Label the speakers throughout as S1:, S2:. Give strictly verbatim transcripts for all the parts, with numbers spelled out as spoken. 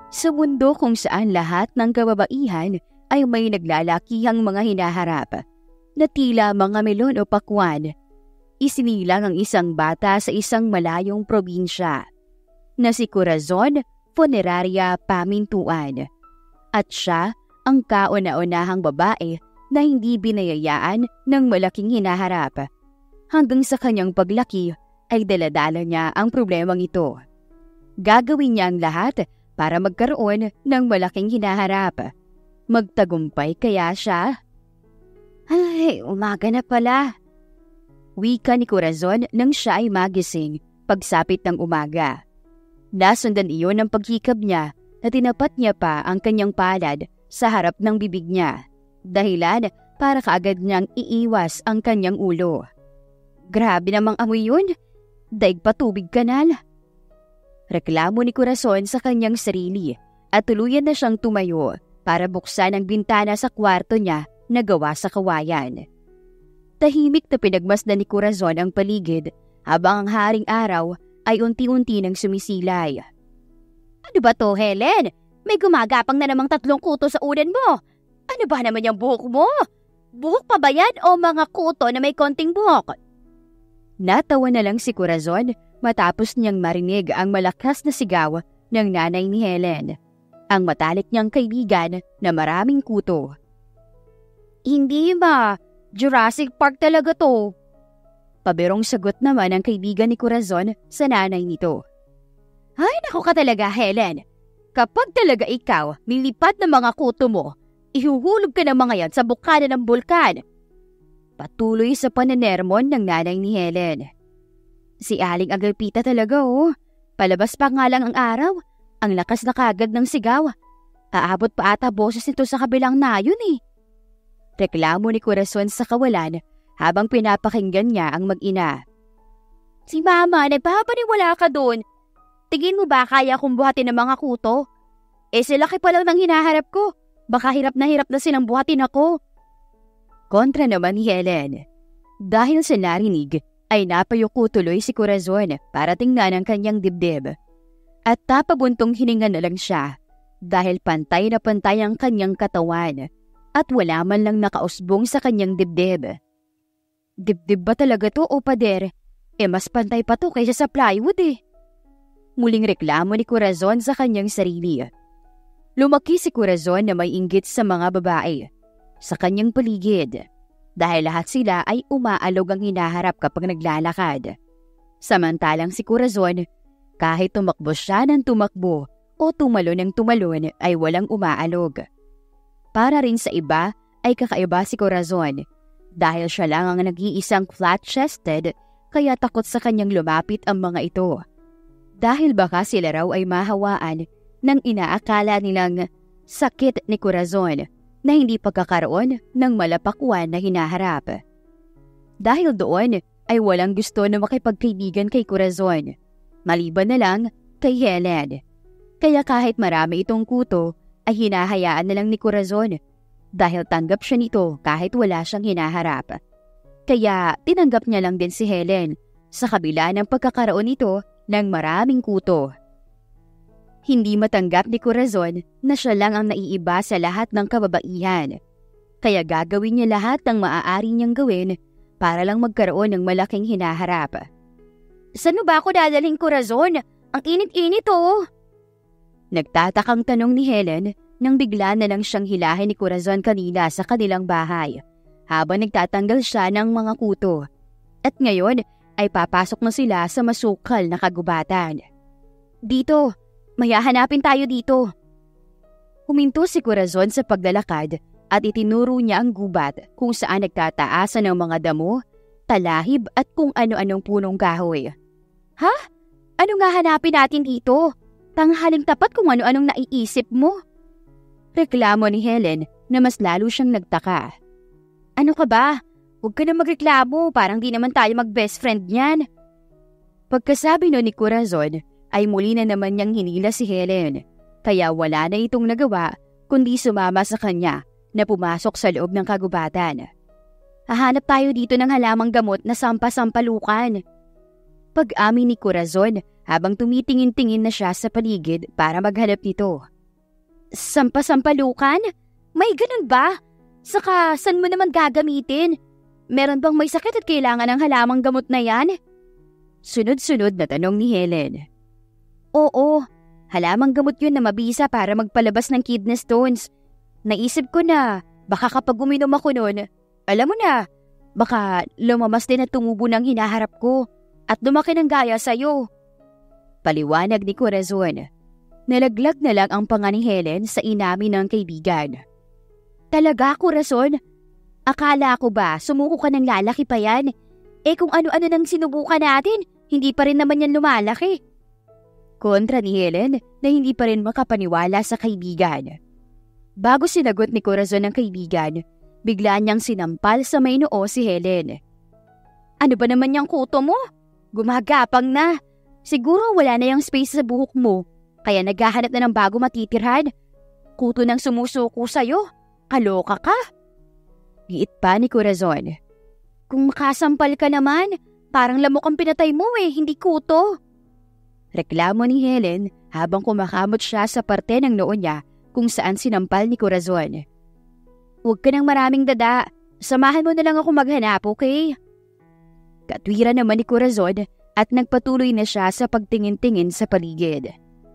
S1: Sa mundo kung saan lahat ng kababaihan ay may naglalakihang mga hinaharap na tila mga melon o pakwan, isinilang ang isang bata sa isang malayong probinsya na si Corazon Funeraria Pamintuan. At siya ang kauna-unahang babae na hindi binayayaan ng malaking hinaharap. Hanggang sa kanyang paglaki ay daladala niya ang problemang ito. Gagawin niya ang lahat para magkaroon ng malaking hinaharap. Magtagumpay kaya siya? Ay, umaga na pala. Wika ni Corazon nang siya ay magising pagsapit ng umaga. Nasundan iyon ng paghikab niya na tinapat niya pa ang kanyang palad sa harap ng bibig niya. Dahilan para kaagad niyang iiwas ang kanyang ulo. Grabe namang amoy yun. Daig pa tubig kanal. Reklamo ni Corazon sa kanyang sarili at tuluyan na siyang tumayo para buksan ang bintana sa kwarto niya na gawa sa kawayan. Tahimik na pinagmasdan ni Corazon ang paligid habang ang haring araw ay unti-unti nang sumisilay. Ano ba to, Helen? May gumagapang na namang tatlong kuto sa unan mo. Ano ba naman yung buhok mo? Buhok pa ba yan o mga kuto na may konting buhok? Natawa na lang si Corazon matapos niyang marinig ang malakas na sigaw ng nanay ni Helen, ang matalik niyang kaibigan na maraming kuto. Hindi ba? Jurassic Park talaga to. Pabirong sagot naman ang kaibigan ni Corazon sa nanay nito. Ay, naku ka talaga, Helen. Kapag talaga ikaw nilipad ng mga kuto mo, ihuhulog ka ng mga yan sa bukana ng bulkan. Patuloy sa pananermon ng nanay ni Helen. Si Aling Agapita talaga oh. Palabas pa nga lang ang araw. Ang lakas na kagad ng sigaw. Aabot pa ata boses nito sa kabilang nayon eh. Reklamo ni Corazon sa kawalan habang pinapakinggan niya ang mag-ina. Si Mama, nagpapaniwala ka doon. Tingin mo ba kaya kong buhatin ng mga kuto? Eh silaki pa lang ng hinaharap ko. Baka hirap na hirap na silang buhatin ako. Kontra naman ni Helen. Dahil sa narinig, ay napayuko tuloy si Corazon para tingnan ang kanyang dibdib. At tapabuntong hininga na lang siya dahil pantay na pantay ang kanyang katawan at wala man lang nakausbong sa kanyang dibdib. Dibdib ba talaga to o pader? Eh mas pantay pa to kaysa sa plywood eh. Muling reklamo ni Corazon sa kanyang sarili. Lumaki si Corazon na may inggit sa mga babae sa kanyang paligid dahil lahat sila ay umaalog ang hinaharap kapag naglalakad. Samantalang si Corazon, kahit tumakbo siya ng tumakbo o tumalo ng tumalon ay walang umaalog. Para rin sa iba ay kakaiba si Corazon dahil siya lang ang nag-iisang flat-chested kaya takot sa kanyang lumapit ang mga ito. Dahil baka sila raw ay mahawaan ng inaakala nilang sakit ni Corazon na hindi pagkakaroon ng malapakwan na hinaharap. Dahil doon ay walang gusto na makipagkaibigan kay Corazon, maliban na lang kay Helen. Kaya kahit marami itong kuto ay hinahayaan na lang ni Corazon dahil tanggap siya nito kahit wala siyang hinaharap. Kaya tinanggap niya lang din si Helen sa kabila ng pagkakaroon nito ng maraming kuto. Hindi matanggap ni Corazon na siya lang ang naiiba sa lahat ng kababaihan. Kaya gagawin niya lahat ng maaari niyang gawin para lang magkaroon ng malaking hinaharap. Saan ba ako dadalhin, Corazon? Ang init-init oh! Nagtatakang tanong ni Helen nang bigla na lang siyang hilahin ni Corazon kanina sa kanilang bahay habang nagtatanggal siya ng mga kuto. At ngayon ay papasok na sila sa masukal na kagubatan. Dito! May hahanapin tayo dito. Huminto si Corazon sa paglalakad at itinuro niya ang gubat kung saan nagtataasan ng mga damo, talahib at kung ano-anong punong kahoy. Ha? Ano nga hanapin natin dito? Tanghaling tapat kung ano-anong naiisip mo. Reklamo ni Helen na mas lalo siyang nagtaka. Ano ka ba? Huwag ka na magreklamo, parang di naman tayo mag-best friend niyan. Pagkasabi no ni Corazon, ay muli na naman niyang hinila si Helen, kaya wala na itong nagawa kundi sumama sa kanya na pumasok sa loob ng kagubatan. Hahanap tayo dito ng halamang gamot na sampasampalukan. Pag-amin ni Corazon habang tumitingin-tingin na siya sa paligid para maghanap nito. Sampa-sampalukan? May ganun ba? Saka saan mo naman gagamitin? Meron bang may sakit at kailangan ng halamang gamot na yan? Sunod-sunod na tanong ni Helen. Oo, halamang gamot yun na mabisa para magpalabas ng kidney stones. Naisip ko na baka kapag uminom ako nun, alam mo na, baka lumamas din at tumubo ng hinaharap ko at lumaki ng gaya sa'yo. Paliwanag ni Corazon. Nalaglag na lang ang panga ni Helen sa inamin ng kaibigan. Talaga, Corazon? Akala ko ba sumuko ka ng lalaki pa yan? Eh kung ano-ano nang sinubukan natin, hindi pa rin naman yan lumalaki. Kontra ni Helen na hindi pa rin makapaniwala sa kaibigan. Bago sinagot ni Corazon ang kaibigan, bigla niyang sinampal sa may noo si Helen. Ano ba naman yung kuto mo? Gumagapang na. Siguro wala na yung space sa buhok mo, kaya naghahanap na ng bago matitirhan. Kuto nang sumusuko sa'yo. Kaloka ka? Giit pa ni Corazon. Kung makasampal ka naman, parang lamok ang pinatay mo eh, hindi kuto. Reklamo ni Helen habang kumakamot siya sa parte ng noo niya kung saan sinampal ni Corazon. Huwag ka ng maraming dada. Samahan mo na lang ako maghanap, okay? Katwira naman ni Corazon at nagpatuloy na siya sa pagtingin-tingin sa paligid.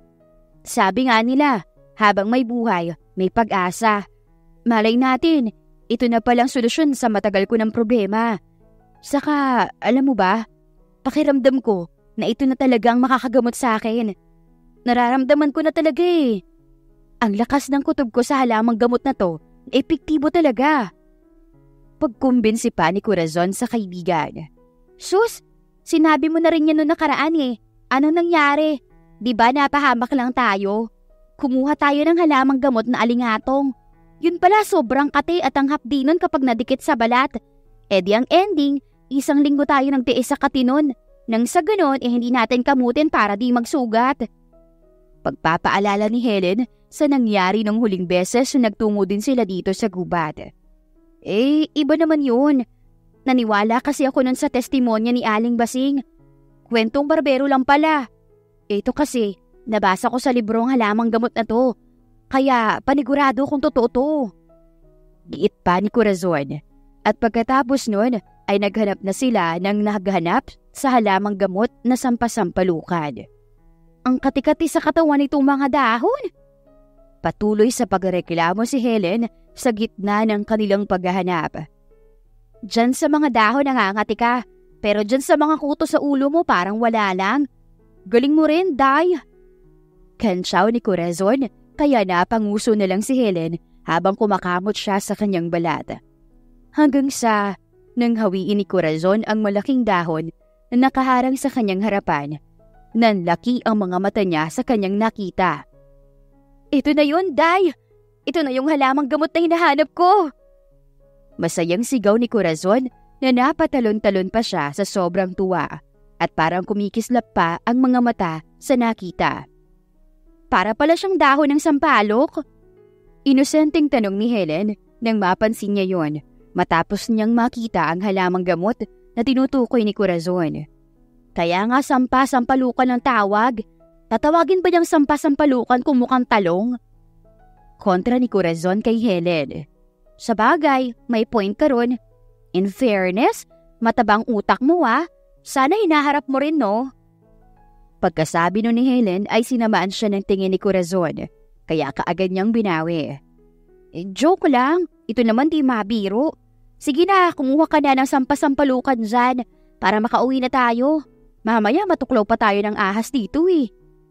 S1: Sabi nga nila, habang may buhay, may pag-asa. Malay natin, ito na palang solusyon sa matagal ko ng problema. Saka, alam mo ba, pakiramdam ko na ito na talagang makakagamot sa akin. Nararamdaman ko na talaga eh. Ang lakas ng kutob ko sa halamang gamot na to, epektibo talaga. Pagkumbinsi pa ni Corazon sa kaibigan. Sus, sinabi mo na rin yan noong nakaraan eh. Anong nangyari? Di ba napahamak lang tayo? Kumuha tayo ng halamang gamot na alingatong. Yun pala sobrang kate at ang hapdi nun kapag nadikit sa balat. E di ang ending, isang linggo tayo nagtiis sa kati nun. Nang sa ganon, eh hindi natin kamutin para di magsugat. Pagpapaalala ni Helen sa nangyari nung huling beses na nagtungo din sila dito sa gubat. Eh, iba naman yun. Naniwala kasi ako nun sa testimonya ni Aling Basing. Kwentong barbero lang pala. Ito kasi, nabasa ko sa librong halamang gamot na to. Kaya panigurado kung totoo to. Giit pa ni Corazon. At pagkatapos nun ay naghanap na sila ng naghanap sa halamang gamot na sampasampalukan. Ang katikati sa katawan nitong mga dahon. Patuloy sa pagreklamo si Helen sa gitna ng kanilang paghahanap. Diyan sa mga dahon nangangati ka, pero diyan sa mga kuto sa ulo mo parang wala lang. Galing mo rin, Day. Kantsaw ni Corazon. Kaya napanguso na lang si Helen habang kumakamot siya sa kanyang balat. Hanggang sa nang hawiin ni Corazon ang malaking dahon na nakaharang sa kanyang harapan, nanlaki ang mga mata niya sa kanyang nakita. Ito na yun, Day! Ito na yung halamang gamot na hinahanap ko! Masayang sigaw ni Corazon na napatalon-talon pa siya sa sobrang tuwa at parang kumikislap pa ang mga mata sa nakita. Para pala siyang dahon ng sampalok. Inosenteng tanong ni Helen nang mapansin niya yon matapos niyang makita ang halamang gamot na tinutukoy ni Corazon. Kaya nga sampa-sampalukan ang tawag. Tatawagin ba niyang sampa-sampalukan kung mukhang talong? Kontra ni Corazon kay Helen. Sa bagay, may point ka ron. In fairness, matabang utak mo ah. Sana hinaharap mo rin no? Pagkasabi nun ni Helen ay sinamaan siya ng tingin ni Corazon, kaya kaagad niyang binawi. Eh, joke lang, ito naman di mabiro. Sige na, kumuha ka na ng sampasampalukan dyan para makauwi na tayo. Mamaya matuklaw pa tayo ng ahas dito eh.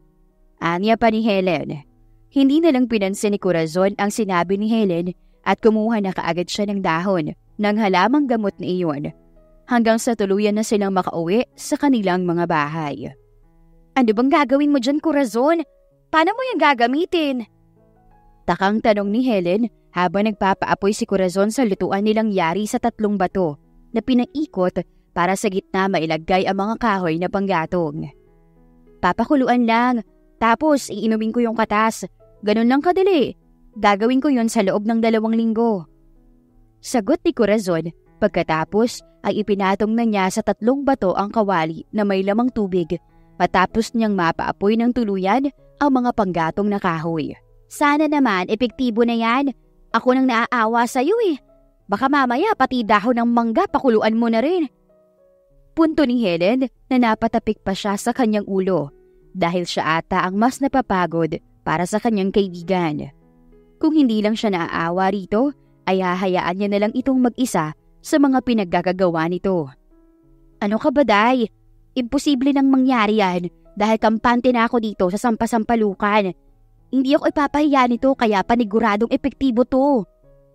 S1: Anya pa ni Helen. Hindi na lang pinansin ni Corazon ang sinabi ni Helen at kumuha na kaagad siya ng dahon ng halamang gamot na iyon hanggang sa tuluyan na silang makauwi sa kanilang mga bahay. Ano bang gagawin mo dyan, Corazon? Paano mo yung gagamitin? Takang tanong ni Helen habang nagpapaapoy si Corazon sa lutuan nilang yari sa tatlong bato na pinaikot para sa gitna mailagay ang mga kahoy na panggatong. Papakuluan lang, tapos iinumin ko yung katas. Ganun lang kadali. Gagawin ko yon sa loob ng dalawang linggo. Sagot ni Corazon, pagkatapos ay ipinatong na niya sa tatlong bato ang kawali na may lamang tubig matapos niyang mapaapoy ng tuluyan ang mga panggatong na kahoy. Sana naman epektibo na yan. Ako nang naaawa sa'yo eh. Baka mamaya pati dahon ng mangga pakuluan mo na rin. Punto ni Helen na napatapik pa siya sa kanyang ulo dahil siya ata ang mas napapagod para sa kanyang kaibigan. Kung hindi lang siya naaawa rito, ay hahayaan niya na lang itong mag-isa sa mga pinaggagawa nito. Ano ka ba, Day? Imposible nang mangyari yan dahil kampante na ako dito sa sampasampalukan. Hindi ako ipapahiya nito kaya paniguradong epektibo to.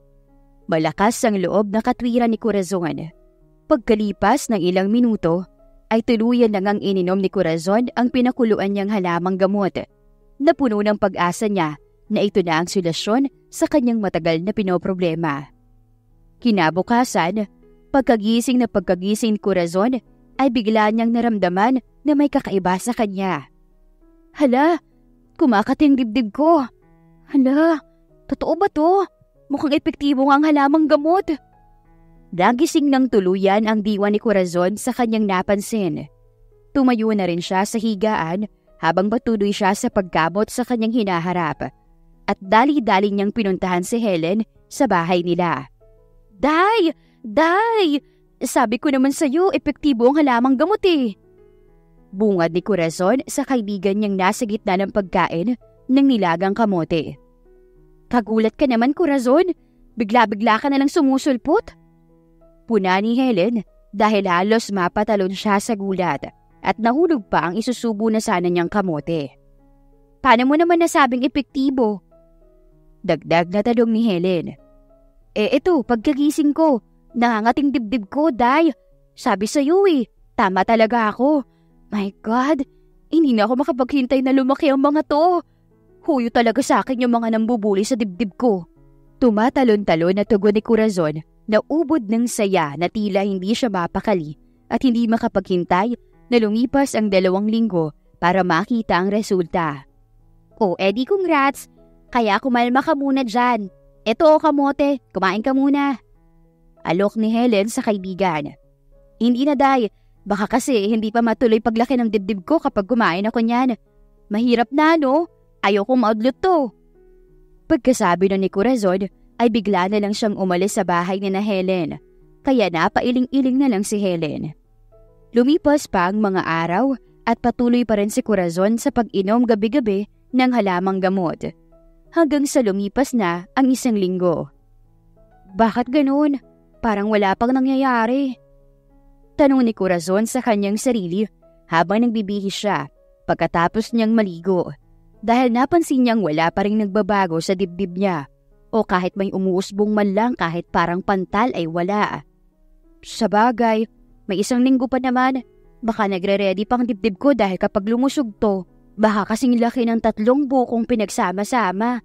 S1: Malakas ang loob na katwiran ni Corazon. Pagkalipas ng ilang minuto, ay tuluyan na ngang ininom ni Corazon ang pinakuluan niyang halamang gamot. Napuno ng pag-asa niya na ito na ang solusyon sa kanyang matagal na pinoproblema. Kinabukasan, pagkagising na pagkagising ni Corazon ay bigla niyang naramdaman na may kakaiba sa kanya. Hala, kumakating dibdib ko. Hala, totoo ba to? Mukhang epektibo nga ang halamang gamot. Nagising ng tuluyan ang diwa ni Corazon sa kanyang napansin. Tumayo na rin siya sa higaan habang patuloy siya sa paggamot sa kanyang hinaharap. At dali-dali niyang pinuntahan si Helen sa bahay nila. Day! Day! Sabi ko naman sa'yo, epektibo ang halamang gamot eh. Bungad ni Corazon sa kaibigan niyang nasa gitna ng pagkain ng nilagang kamote. Kagulat ka naman, Corazon. Bigla-bigla ka na lang sumusulpot. Puna ni Helen dahil halos mapatalon siya sa gulat at nahulog pa ang isusubo na sana niyang kamote. Paano mo naman nasabing epektibo? Dagdag na tanong ni Helen. Eh ito, pagkagising ko, nangangating dibdib ko, Day. Sabi sa'yo eh, tama talaga ako. My God, hindi na ako makapaghintay na lumaki ang mga to. Huyo talaga sa akin yung mga nambubuli sa dibdib ko. Tumatalon-talon na tugon ni Corazon na ubod ng saya na tila hindi siya mapakali at hindi makapaghintay na lumipas ang dalawang linggo para makita ang resulta. O edi congrats, kaya kumalma ka muna dyan. Eto o kamote, kumain ka muna. Alok ni Helen sa kaibigan. Hindi na, Day. Baka kasi hindi pa matuloy paglaki ng dibdib ko kapag kumain ako niyan. Mahirap na, no? Ayokong maudlot to. Pagkasabi nun ni Corazon, ay bigla na lang siyang umalis sa bahay ni na Helen. Kaya napailing-iling na lang si Helen. Lumipas pa ang mga araw at patuloy pa rin si Corazon sa pag-inom gabi-gabi ng halamang gamot. Hanggang sa lumipas na ang isang linggo. Bakit ganun? Parang wala pang nangyayari. Tanong ni Corazon sa kanyang sarili habang nagbibihis siya pagkatapos niyang maligo dahil napansin niyang wala pa rin nagbabago sa dibdib niya o kahit may umuusbong man lang kahit parang pantal ay wala. Sa bagay, may isang linggo pa naman, baka nagre-ready pang dibdib ko dahil kapag lumusog to, baka kasing laki ng tatlong bukong pinagsama-sama.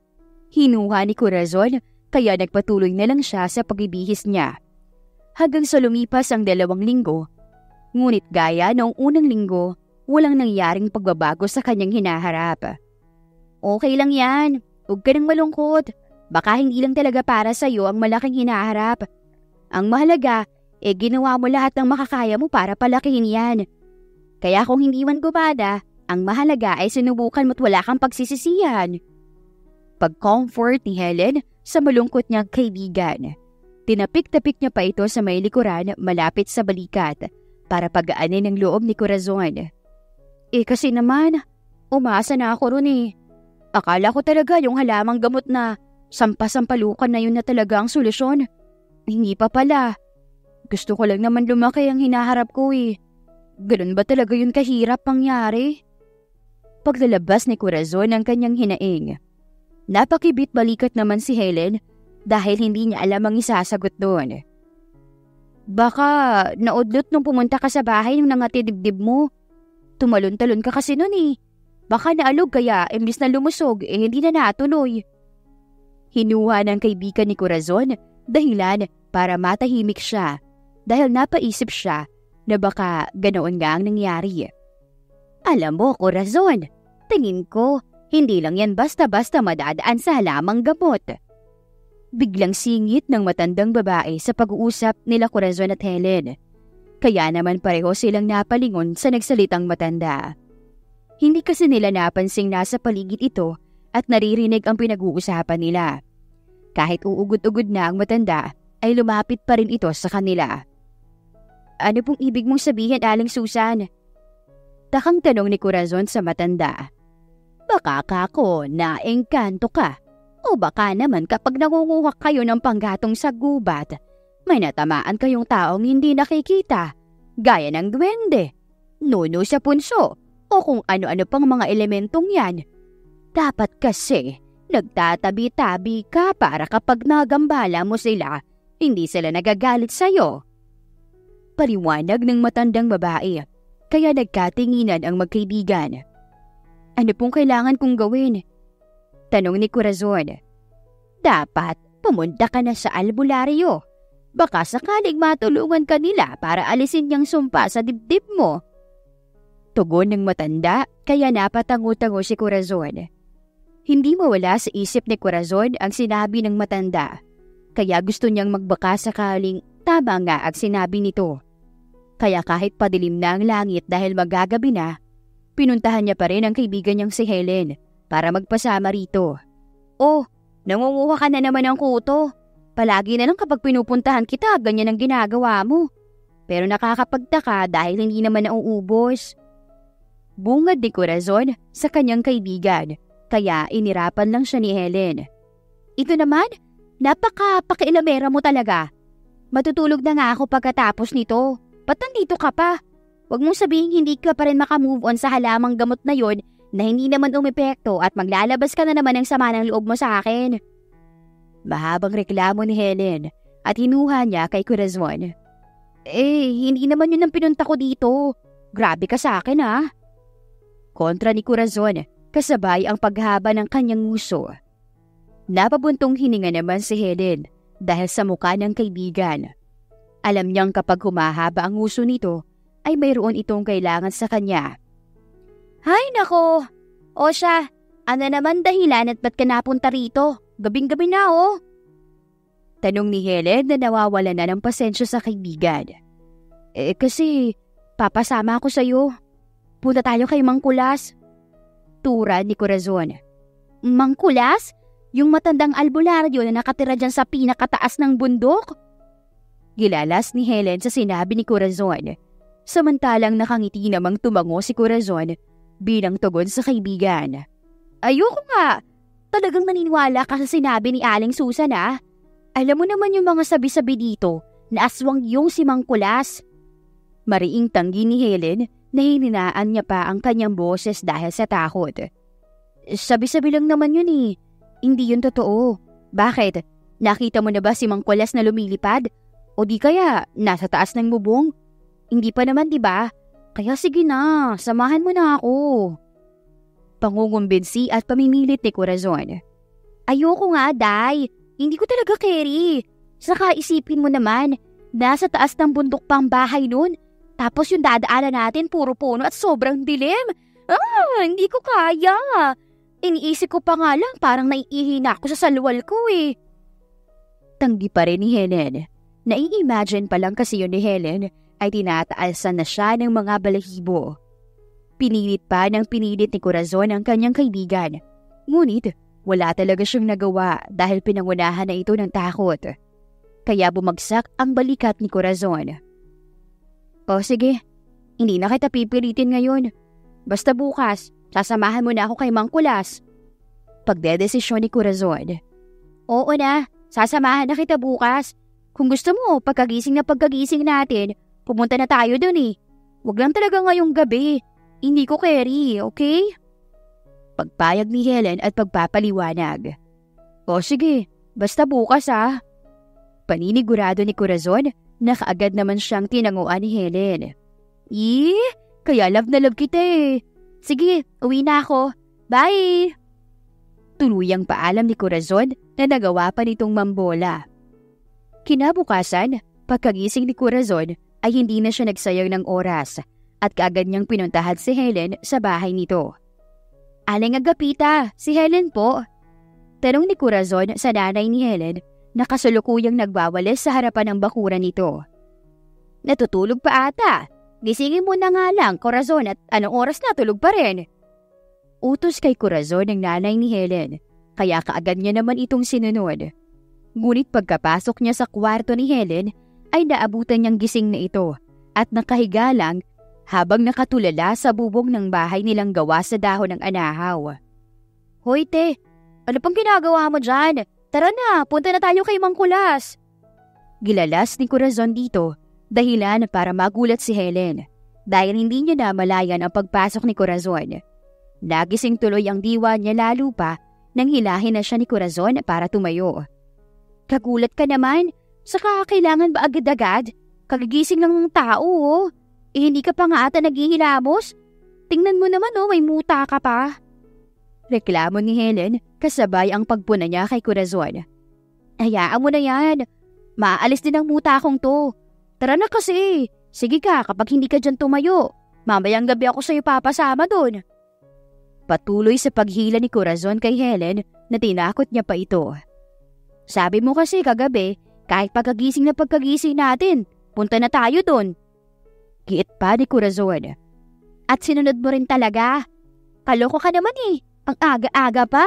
S1: Hinuha ni Corazon kaya nagpatuloy na lang siya sa pagbibihis niya. Hanggang sa lumipas ang dalawang linggo, ngunit gaya noong unang linggo, walang nangyaring pagbabago sa kanyang hinaharap. Okay lang yan, huwag ka nang malungkot. Baka hindi lang talaga para sa'yo ang malaking hinaharap. Ang mahalaga, eh ginawa mo lahat ng makakaya mo para palakihin yan. Kaya kung hindi man gumana, ang mahalaga ay sinubukan mo't wala kang pagsisisihan. Pag-comfort ni Helen sa malungkot niyang kaibigan. Tinapik-tapik niya pa ito sa may likuran malapit sa balikat para pagaanin ang loob ni Corazon. Eh kasi naman, umasa na ako ron eh. Akala ko talaga yung halamang gamot na sampasampalukan na yun na talaga ang solusyon. Hindi pa pala. Gusto ko lang naman lumaki ang hinaharap ko eh. Ganun ba talaga yun kahirap pangyari? Paglalabas ni Corazon ang kanyang hinaing. Napakibit balikat naman si Helen dahil hindi niya alam ang isasagot doon. Baka naudlot nung pumunta ka sa bahay ng nangatidibdib mo. Tumalon-talon ka kasi nun eh. Baka naalog kaya imbis na lumusog eh hindi na natuloy. Hinuha ng kaibigan ni Corazon dahilan para matahimik siya dahil napaisip siya na baka ganoon nga ang nangyari. Alam mo, Corazon, tingin ko hindi lang yan basta-basta madadaan sa halamang gamot. Biglang singit ng matandang babae sa pag-uusap nila Corazon at Helen. Kaya naman pareho silang napalingon sa nagsalitang matanda. Hindi kasi nila napansing nasa paligid ito at naririnig ang pinag-uusapan nila. Kahit uugod-ugod na ang matanda, ay lumapit pa rin ito sa kanila. Ano pong ibig mong sabihin, Aling Susan? Takang tanong ni Corazon sa matanda. Baka kako na engkanto ka. O baka naman kapag nangunguha kayo ng panggatong sa gubat, may natamaan kayong taong hindi nakikita, gaya ng duwende, nuno sa punso, o kung ano-ano pang mga elementong yan. Dapat kasi nagtatabi-tabi ka para kapag nagambala mo sila, hindi sila nagagalit sa'yo. Paliwanag ng matandang babae, kaya nagkatinginan ang magkaibigan. Ano pong kailangan kong gawin? Tanong ni Corazon. Dapat pumunta ka na sa albularyo. Baka sakaling matulungan ka nila para alisin niyang sumpa sa dibdib mo. Tugon ng matanda, kaya napatango-tango si Corazon. Hindi mawala sa isip ni Corazon ang sinabi ng matanda. Kaya gusto niyang magbaka sakaling tama nga ang sinabi nito. Kaya kahit padilim na ang langit dahil magagabi na, pinuntahan niya pa rin ang kaibigan niyang si Helen para magpasama rito. Oh, nangunguha ka na naman ng kuto. Palagi na lang kapag pinupuntahan kita, ganyan ang ginagawa mo. Pero nakakapagtaka dahil hindi naman nauubos. Bungad ni Corazon sa kanyang kaibigan, kaya inirapan lang siya ni Helen. Ito naman, napaka-pakialamera mo talaga. Matutulog na nga ako pagkatapos nito. Ba't nandito ka pa? Huwag mong sabihin hindi ka pa rin makamove on sa halamang gamot na yon na hindi naman umepekto at maglalabas ka na naman ng sama ng loob mo sa akin. Mahabang reklamo ni Helen at hinuha niya kay Corazon. Eh, hindi naman yun ang pinunta ko dito. Grabe ka sa akin ha. Kontra ni Corazon, kasabay ang paghaba ng kanyang nguso. Napabuntong hininga naman si Helen dahil sa mukha ng kaibigan. Alam niyang kapag humahaba ang nguso nito, ay mayroon itong kailangan sa kanya. Hay nako! O siya, ano naman dahilan at ba't ka napunta rito? Gabing-gabi na oh! Tanong ni Helen na nawawala na ng pasensya sa kaibigan. Eh kasi, papasama ako sa'yo. Punta tayo kay Mang Kulas. Tura ni Corazon. Mang Kulas? Yung matandang albularyo na nakatira dyan sa pinakataas ng bundok? Gilalas ni Helen sa sinabi ni Corazon. Samantalang nakangiti namang tumango si Corazon bilang tugon sa kaibigan. Ayoko nga! Talagang naniniwala ka sa sinabi ni Aling Susan ah. Alam mo naman yung mga sabi-sabi dito na aswang yung si Mang Kulas. Mariing tanggi ni Helen na hininaan niya pa ang kanyang boses dahil sa takot. Sabi-sabi lang naman yun eh. Hindi yun totoo. Bakit? Nakita mo na ba si Mang Kulas na lumilipad? O di kaya nasa taas ng bubong? Hindi pa naman, di ba? Kaya sige na, samahan mo na ako. Pangungumbinsi at pamimilit ni Corazon. Ayoko nga, Day. Hindi ko talaga carry. Saka isipin mo naman, nasa taas ng bundok pang bahay nun. Tapos yung dadaanan natin puro puno at sobrang dilim. Ah, hindi ko kaya. Iniisip ko pa nga lang parang naiihina ako sa salwal ko eh. Tanggi pa rin ni Helen. Nai-imagine pa lang kasi yun ni Helen ay tinataasan na siya ng mga balahibo. Pinilit pa ng pinilit ni Corazon ang kanyang kaibigan. Ngunit wala talaga siyang nagawa dahil pinangunahan na ito ng takot. Kaya bumagsak ang balikat ni Corazon. O sige, hindi na kita pipilitin ngayon. Basta bukas, sasamahan mo na ako kay Mang Kulas. Pagdedesisyon ni Corazon. Oo na, sasamahan na kita bukas. Kung gusto mo, pagkagising na pagkagising natin, pumunta na tayo dun eh. Huwag lang talaga ngayong gabi. Hindi ko carry, okay? Pagpayag ni Helen at pagpapaliwanag. O sige, basta bukas ah. Paninigurado ni Corazon na kaagad naman siyang tinanguan ni Helen. Eh, kaya love na love kita eh. Sige, uwi na ako. Bye! Tuluyang paalam ni Corazon na nagawa pa nitong mambola. Kinabukasan, pagkagising ni Corazon ay hindi na siya nagsayang ng oras at kaagad niyang pinuntahan si Helen sa bahay nito. Aling Agapita, si Helen po. Tanong ni Corazon sa nanay ni Helen na kasalukuyang nagwawalis sa harapan ng bakuran nito. Natutulog pa ata. Gisingin mo na nga lang, Corazon, at anong oras na tulog pa rin? Utos kay Corazon ng nanay ni Helen, kaya kaagad niya naman itong sinunod. Ngunit pagkapasok niya sa kwarto ni Helen, ay naabutan niyang gising na ito at nakahiga lang habang nakatulala sa bubong ng bahay nilang gawa sa dahon ng anahaw. "Hoy te, ano pang ginagawa mo dyan? Tara na, punta na tayo kay Mang Kulas." Gilalas ni Corazon dito, dahilan para magulat si Helen dahil hindi niya na malayan ang pagpasok ni Corazon. Nagising tuloy ang diwa niya lalo pa nang hilahin na siya ni Corazon para tumayo. "Kagulat ka naman, saka kailangan ba agad-agad? Kagigising lang ng tao oh. Eh hindi ka pa nga ata naghihilamos? Tingnan mo naman oh, may muta ka pa." Reklamo ni Helen kasabay ang pagpuna niya kay Corazon. "Hayaan mo na yan. Maalis din ang muta kong to. Tara na kasi. Sige ka kapag hindi ka dyan tumayo. Mamayang gabi ako sa'yo papasama doon." Patuloy sa paghila ni Corazon kay Helen na tinakot niya pa ito. "Sabi mo kasi kagabi, kahit pagkagising na pagkagising natin, punta na tayo doon." Giit pa ni Corazon. "At sinunod mo rin talaga. Kaloko ka naman eh. Ang aga-aga pa."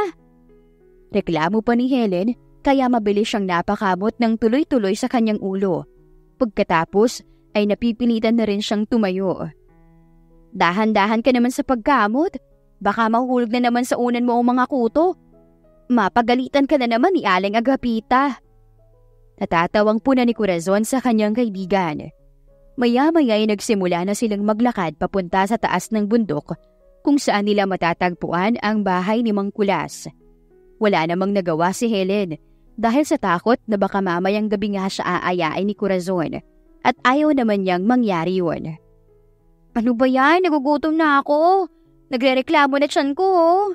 S1: Reklamo pa ni Helen kaya mabilis siyang napakamot ng tuloy-tuloy sa kanyang ulo. Pagkatapos ay napipilitan na rin siyang tumayo. "Dahan-dahan ka naman sa pagkamot. Baka mahulog na naman sa unan mo ang mga kuto. Mapagalitan ka na naman ni Aling Agapita." Natatawang puna ni Corazon sa kanyang kaibigan. Maya-maya ay nagsimula na silang maglakad papunta sa taas ng bundok kung saan nila matatagpuan ang bahay ni Mang Kulas. Wala namang nagawa si Helen dahil sa takot na baka mamayang gabi nga siya aayain ni Corazon at ayaw naman niyang mangyari yun. "Ano ba yan? Nagugutom na ako. Nagrereklamo na tiyan ko oh."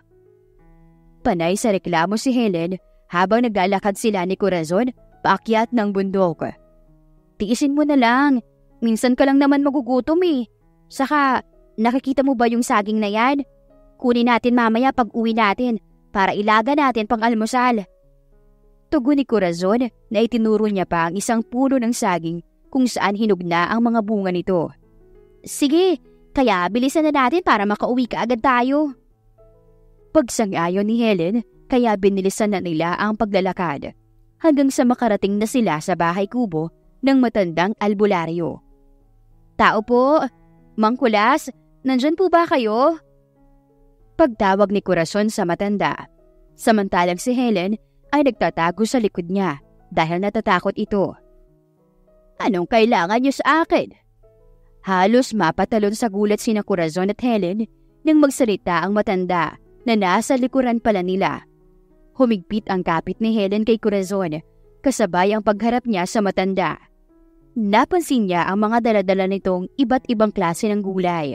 S1: Panay sa reklamo si Helen habang naglalakad sila ni Corazon paakyat ng bundok. "Tiisin mo na lang. Minsan ka lang naman magugutom eh. Saka, nakikita mo ba yung saging na yan? Kunin natin mamaya pag uwi natin para ilaga natin pang almusal." Tugon ni Corazon na itinuro niya pa ang isang puno ng saging kung saan hinog na ang mga bunga nito. "Sige, kaya bilisan na natin para makauwi ka agad tayo." Pagsang-ayon ni Helen, kaya binilisan na nila ang paglalakad hanggang sa makarating na sila sa bahay kubo ng matandang albularyo. "Tao po, Mang Kulas, nandyan po ba kayo?" Pagtawag ni Corazon sa matanda. Samantalang si Helen ay nagtatago sa likod niya dahil natatakot ito. "Anong kailangan niyo sa akin?" Halos mapatalon sa gulat sina Corazon at Helen nang magsalita ang matanda na nasa likuran pala nila. Humigpit ang kapit ni Helen kay Corazon kasabay ang pagharap niya sa matanda. Napansin niya ang mga daladala nitong iba't ibang klase ng gulay.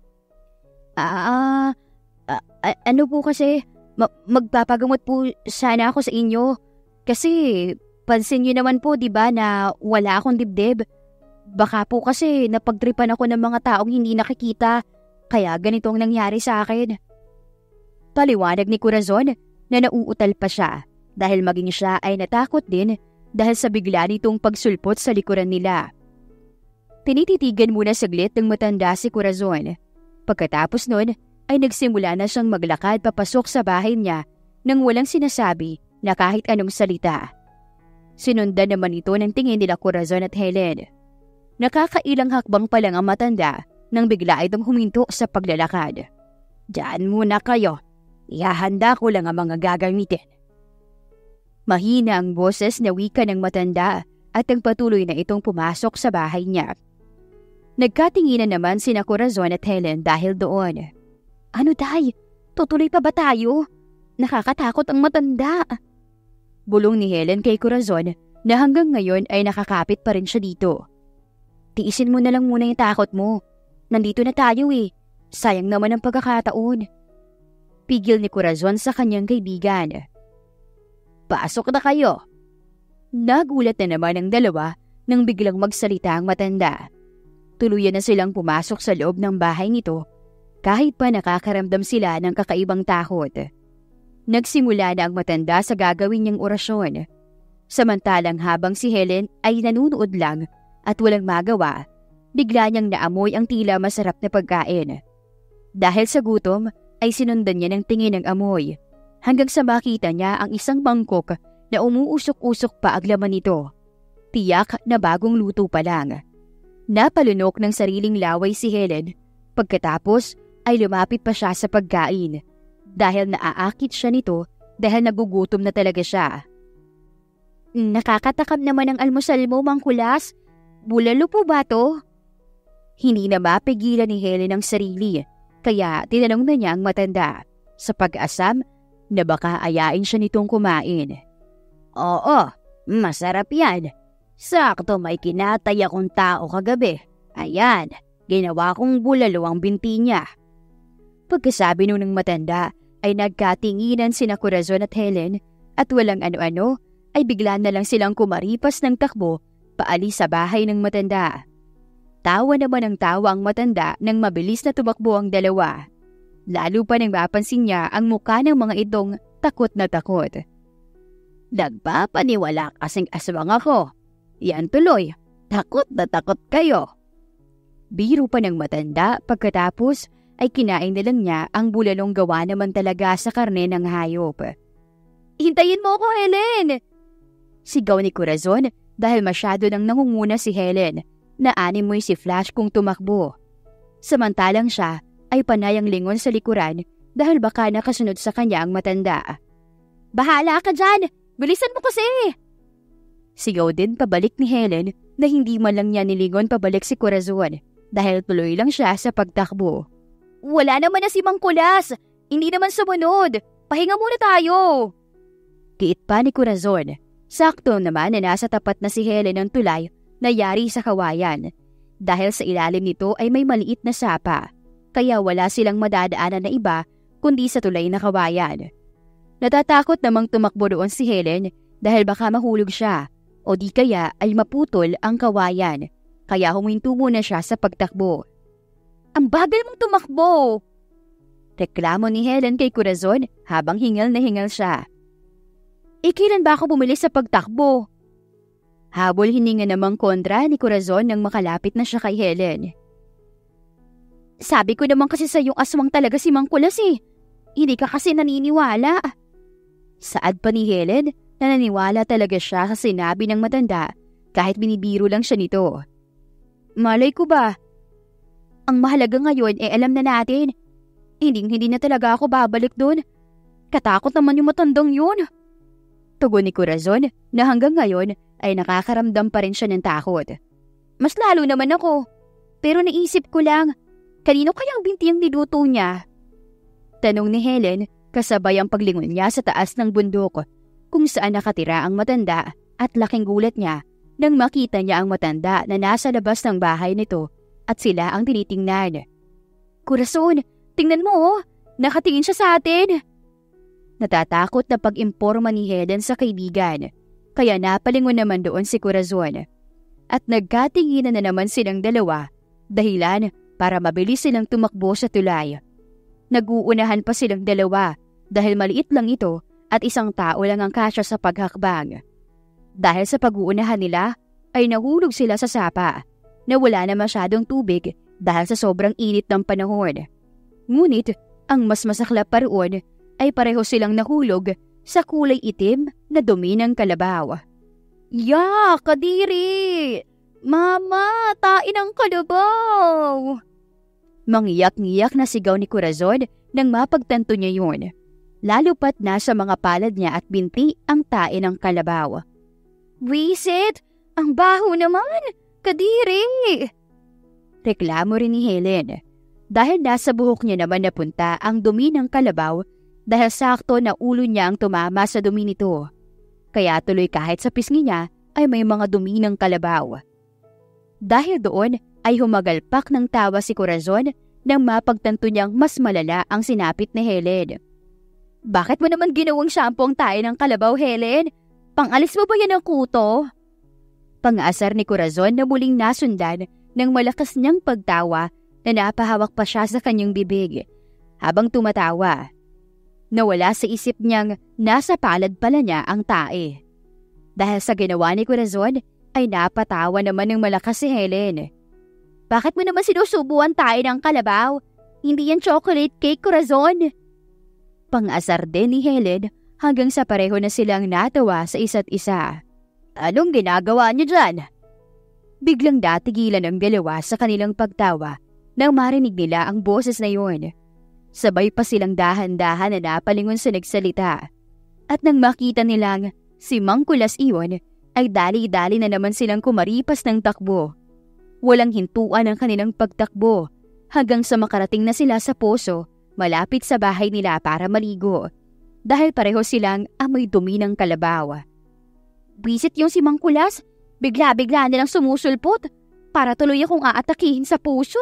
S1: Ah, ah, ah ano po kasi, ma- magpapagamot po sana ako sa inyo. Kasi pansin niyo naman po, di ba, na wala akong dibdib. Baka po kasi napagtripan ako ng mga taong hindi nakikita, kaya ganito ang nangyari sa akin. Paliwanag ni Corazon na nauutal pa siya dahil maging siya ay natakot din dahil sa bigla nitong pagsulpot sa likuran nila. Tinititigan muna saglit ng matanda si Corazon. Pagkatapos nun ay nagsimula na siyang maglakad papasok sa bahay niya nang walang sinasabi na kahit anong salita. Sinundan naman ito ng tingin nila Corazon at Helen. Nakakailang hakbang pa lang ang matanda nang bigla itong huminto sa paglalakad. "Diyan muna kayo. Ihahanda ko lang ang mga gagamitin." Mahina ang boses na wika ng matanda at nagpatuloy na itong pumasok sa bahay niya. Nagkatinginan naman sina Corazon at Helen dahil doon. "Ano day? Tutuloy pa ba tayo? Nakakatakot ang matanda." Bulong ni Helen kay Corazon na hanggang ngayon ay nakakapit pa rin siya dito. "Tiisin mo na lang muna yung takot mo. Nandito na tayo eh. Sayang naman ang pagkakataon." Pigil ni Corazon sa kanyang kaibigan. "Pasok na kayo." Nagulat na naman ang dalawa nang biglang magsalita ang matanda. Tuluyan na silang pumasok sa loob ng bahay nito kahit pa nakakaramdam sila ng kakaibang takot. Nagsimula na ang matanda sa gagawin niyang orasyon. Samantalang habang si Helen ay nanunood lang at walang magawa, bigla niyang naamoy ang tila masarap na pagkain. Dahil sa gutom ay sinundan niya ng tingin ng amoy hanggang sa makita niya ang isang mangkok na umuusok-usok pa ang laman nito. Tiyak na bagong luto pa lang. Napalunok ng sariling laway si Helen. Pagkatapos ay lumapit pa siya sa pagkain dahil naaakit siya nito dahil nagugutom na talaga siya. Nakakatakam naman ang almusal mo, Mang Kulas. Bulalo po ba to? Hindi na mapigilan ni Helen ang sarili, kaya tinanong na niya ang matanda sa pag-asam na baka ayain siya nitong kumain. Oo, masarap yan. Sakto may kinatay akong tao kagabi. Ayan, ginawa kong bulalo ang binti niya. Pagkasabi nun ng matanda ay nagkatinginan sina Corazon at Helen at walang ano-ano ay bigla na lang silang kumaripas ng takbo paalis sa bahay ng matanda. Tawa naman ang tawa ang matanda nang mabilis na tumakbo ang dalawa. Lalo pa nang mapansin niya ang mukha ng mga itong takot na takot. Nagpapaniwala kasing aswang ako. Yan tuloy, takot na takot kayo. Biro pa ng matanda pagkatapos ay kinain na lang niya ang bulalong gawa naman talaga sa karne ng hayop. Hintayin mo ako, Helen! Sigaw ni Corazon dahil masyado nang nangunguna si Helen na animoy si Flash kung tumakbo. Samantalang siya ay panayang lingon sa likuran dahil baka nakasunod sa kanya ang matanda. Bahala ka dyan! Bilisan mo kasi! Sigaw din pabalik ni Helen na hindi man lang niya nilingon pabalik si Corazon dahil tuloy lang siya sa pagtakbo. Wala naman na si Mang Kulas! Hindi naman sumunod! Pahinga muna tayo! Kiit pa ni Corazon. Sakto naman na nasa tapat na si Helen ng tulay na yari sa kawayan. Dahil sa ilalim nito ay may maliit na sapa, kaya wala silang madadaanan na iba kundi sa tulay na kawayan. Natatakot namang tumakbo doon si Helen dahil baka mahulog siya o di kaya ay maputol ang kawayan, kaya huminto muna siya sa pagtakbo. Ang bagal mong tumakbo! Reklamo ni Helen kay Corazon habang hingal na hingal siya. E kailan ba ako bumili sa pagtakbo? Habol hininga namang kontra ni Corazon nang makalapit na siya kay Helen. Sabi ko naman kasi sa yung aswang talaga si Mang Kulas eh. Hindi ka kasi naniniwala. Saad pa ni Helen na naniwala talaga siya sa sinabi ng matanda kahit binibiro lang siya nito. Malay ko ba? Ang mahalaga ngayon eh alam na natin. Hindi hindi na talaga ako babalik doon. Katakot naman yung matandang yun. Tugon ni Corazon na hanggang ngayon ay nakakaramdam pa rin siya ng takot. Mas lalo naman ako. Pero naisip ko lang, kanino kayang binti ang niluto niya? Tanong ni Helen kasabay ang paglingon niya sa taas ng bundok kung saan nakatira ang matanda at laking gulat niya nang makita niya ang matanda na nasa labas ng bahay nito at sila ang tinitingnan. Corazon, tingnan mo oh, nakatingin siya sa atin. Natatakot na pag-imporma ni Helen sa kaibigan, kaya napalingon naman doon si Corazon. At nagkatinginan na naman silang dalawa, dahilan para mabilis silang tumakbo sa tulay. Nag-uunahan pa silang dalawa dahil maliit lang ito at isang tao lang ang kasya sa paghakbang. Dahil sa pag-uunahan nila, ay nahulog sila sa sapa na wala na masyadong tubig dahil sa sobrang init ng panahon. Ngunit, ang mas masaklap pa roon ay pareho silang nahulog sa kulay itim na dumi ng kalabaw. Ya, Kadiri! Mama, tain ang kalabaw! Mangiyak-ngiyak na sigaw ni Corazon nang mapagtanto niya yun. Lalo pat nasa mga palad niya at binti ang tain ng kalabaw. Wisit! Ang baho naman! Kadiri! Reklamo rin ni Helen. Dahil nasa buhok niya naman napunta ang dumi ng kalabaw dahil sakto na ulo niya ang tumama sa dumi nito. Kaya tuloy kahit sa pisngi niya ay may mga dumi ng kalabaw. Dahil doon ay humagalpak ng tawa si Corazon nang mapagtanto niyang mas malala ang sinapit ni Helen. Bakit mo naman ginawang shampoo ang tayo ng kalabaw, Helen? Pangalis mo ba yan ang kuto? Pang-asar ni Corazon na muling nasundan ng malakas niyang pagtawa na napahawak pa siya sa kanyang bibig habang tumatawa. Nawala sa isip niyang nasa palad pala niya ang tae. Dahil sa ginawa ni Corazon ay napatawa naman ng malakas si Helen. Bakit mo naman sinusubuan tayo ng kalabaw? Hindi yan chocolate cake, Corazon. Pang-asar din ni Helen hanggang sa pareho na silang natawa sa isa't isa. Anong ginagawa niyo dyan? Biglang datigilan ang dalawa sa kanilang pagtawa nang marinig nila ang boses na yun. Sabay pa silang dahan-dahan na napalingon sa nagsalita. At nang makita nilang si Mang Kulas iyon, ay dali-dali na naman silang kumaripas ng takbo. Walang hintuan ang kanilang pagtakbo hanggang sa makarating na sila sa poso malapit sa bahay nila para maligo dahil pareho silang amoy dumi ng kalabaw. Bisit yung si Mang Kulas, bigla-bigla nilang sumusulpot para tuloy akong aatakihin sa puso.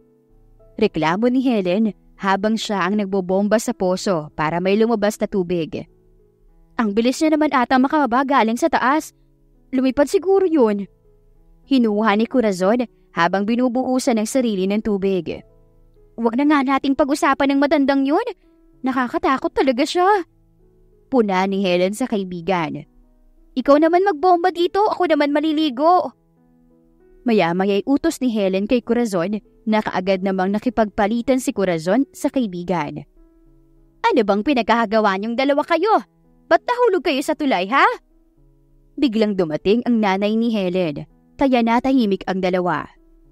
S1: Reklamo ni Helen habang siya ang nagbobomba sa poso para may lumabas na tubig. Ang bilis niya naman ata makababa galing sa taas. Lumipad siguro yun. Hinuha ni Corazon habang binubuhusan ng sarili ng tubig. Huwag na nga nating pag-usapan ng matandang yun. Nakakatakot talaga siya. Puna ni Helen sa kaibigan. Ikaw naman magbomba dito, ako naman maliligo. Maya-maya'y utos ni Helen kay Corazon na kaagad namang nakipagpalitan si Corazon sa kaibigan. Ano bang pinagkakagawa niyong dalawa kayo? Ba't nahulog kayo sa tulay, ha? Biglang dumating ang nanay ni Helen, kaya natahimik ang dalawa.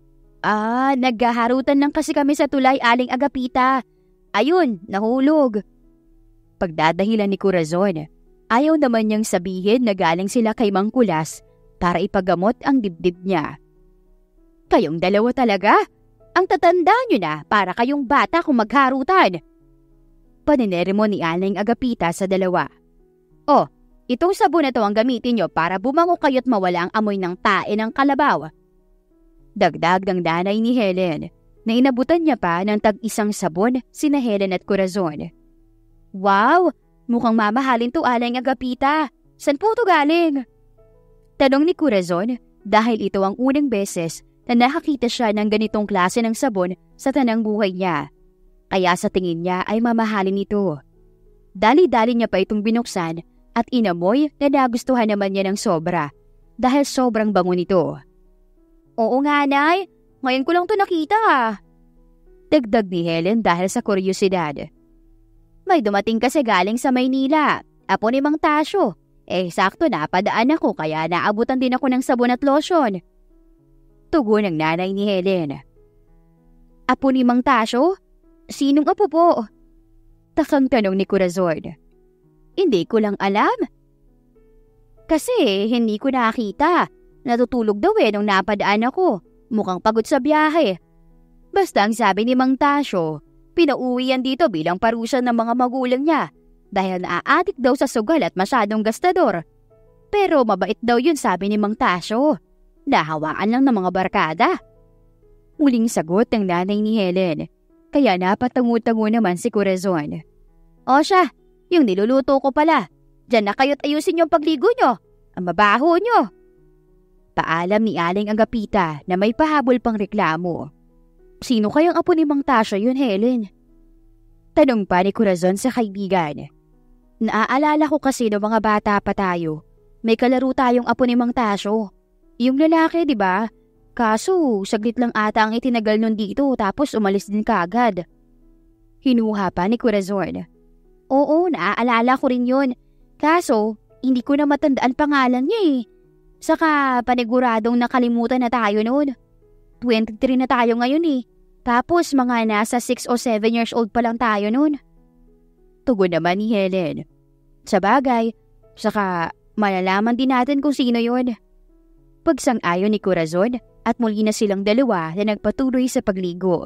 S1: Ah, naghaharutan lang kasi kami sa tulay, Aling Agapita. Ayun, nahulog. Pagdadahilan ni Corazon, ayaw naman niyang sabihin na galing sila kay Mang Kulas para ipagamot ang dibdib niya. Kayong dalawa talaga? Ang tatanda niyo na para kayong bata kung magharutan. Paninere mo ni Aling Agapita sa dalawa. Oh, itong sabon na to ang gamitin niyo para bumango kayo't mawala ang amoy ng tae ng kalabaw. Dagdag ng nanay ni Helen na inabutan niya pa ng tag-isang sabon sina Helen at Corazon. Wow, mukhang mamahalin to, Aling Agapita. San po to galing? Tanong ni Corazon dahil ito ang unang beses na nakakita siya ng ganitong klase ng sabon sa tanang buhay niya. Kaya sa tingin niya ay mamahalin ito. Dali-dali niya pa itong binuksan at inamoy na nagustuhan naman niya ng sobra dahil sobrang bango nito. Oo nga, Nay. Ngayon ko lang to nakita. Dagdag ni Helen dahil sa kuryosidad. May dumating kasi galing sa Maynila. Apo ni Mang Tasyo. Eh, sakto napadaan ako kaya naabutan din ako ng sabon at lotion. Tugon ng nanay ni Helen. Apo ni Mang Tasyo? Sinong apo po? Takang tanong ni Corazon. Hindi ko lang alam. Kasi hindi ko nakita. Natutulog daw eh nung napadaan ako. Mukhang pagod sa biyahe. Basta ang sabi ni Mang Tasyo, pinauwi yan dito bilang parusa ng mga magulang niya dahil naaadik daw sa sugal at masyadong gastador. Pero mabait daw yun, sabi ni Mang Tasyo. Nahawaan lang ng mga barkada. Muling sagot ng nanay ni Helen, kaya napatangu-tangu naman si Corazon. O siya, yung niluluto ko pala. Diyan na kayo't ayusin yung pagligo nyo. Ang mabaho nyo. Paalam ni Aling Agapita na may pahabol pang reklamo. Sino kayang apo ni Mang Tasyo yun, Helen? Tanong pa ni Corazon sa kaibigan. Naaalala ko kasi ng mga bata pa tayo. May kalaro tayong apo ni Mang Tasyo. Yung lalaki, di ba? Kaso, saglit lang ata ang itinagal nun dito tapos umalis din kaagad. Hinuha pa ni Corazon. Oo, naaalala ko rin yun. Kaso, hindi ko na matandaan pangalan niya eh. Saka, paniguradong nakalimutan na tayo noon. twenty-three na tayo ngayon eh. Tapos, mga nasa six o seven years old pa lang tayo noon. Tugon naman ni Helen. Sa bagay, saka malalaman din natin kung sino yun. Pagsang-ayon ni Corazon at muli na silang dalawa na nagpatuloy sa pagligo.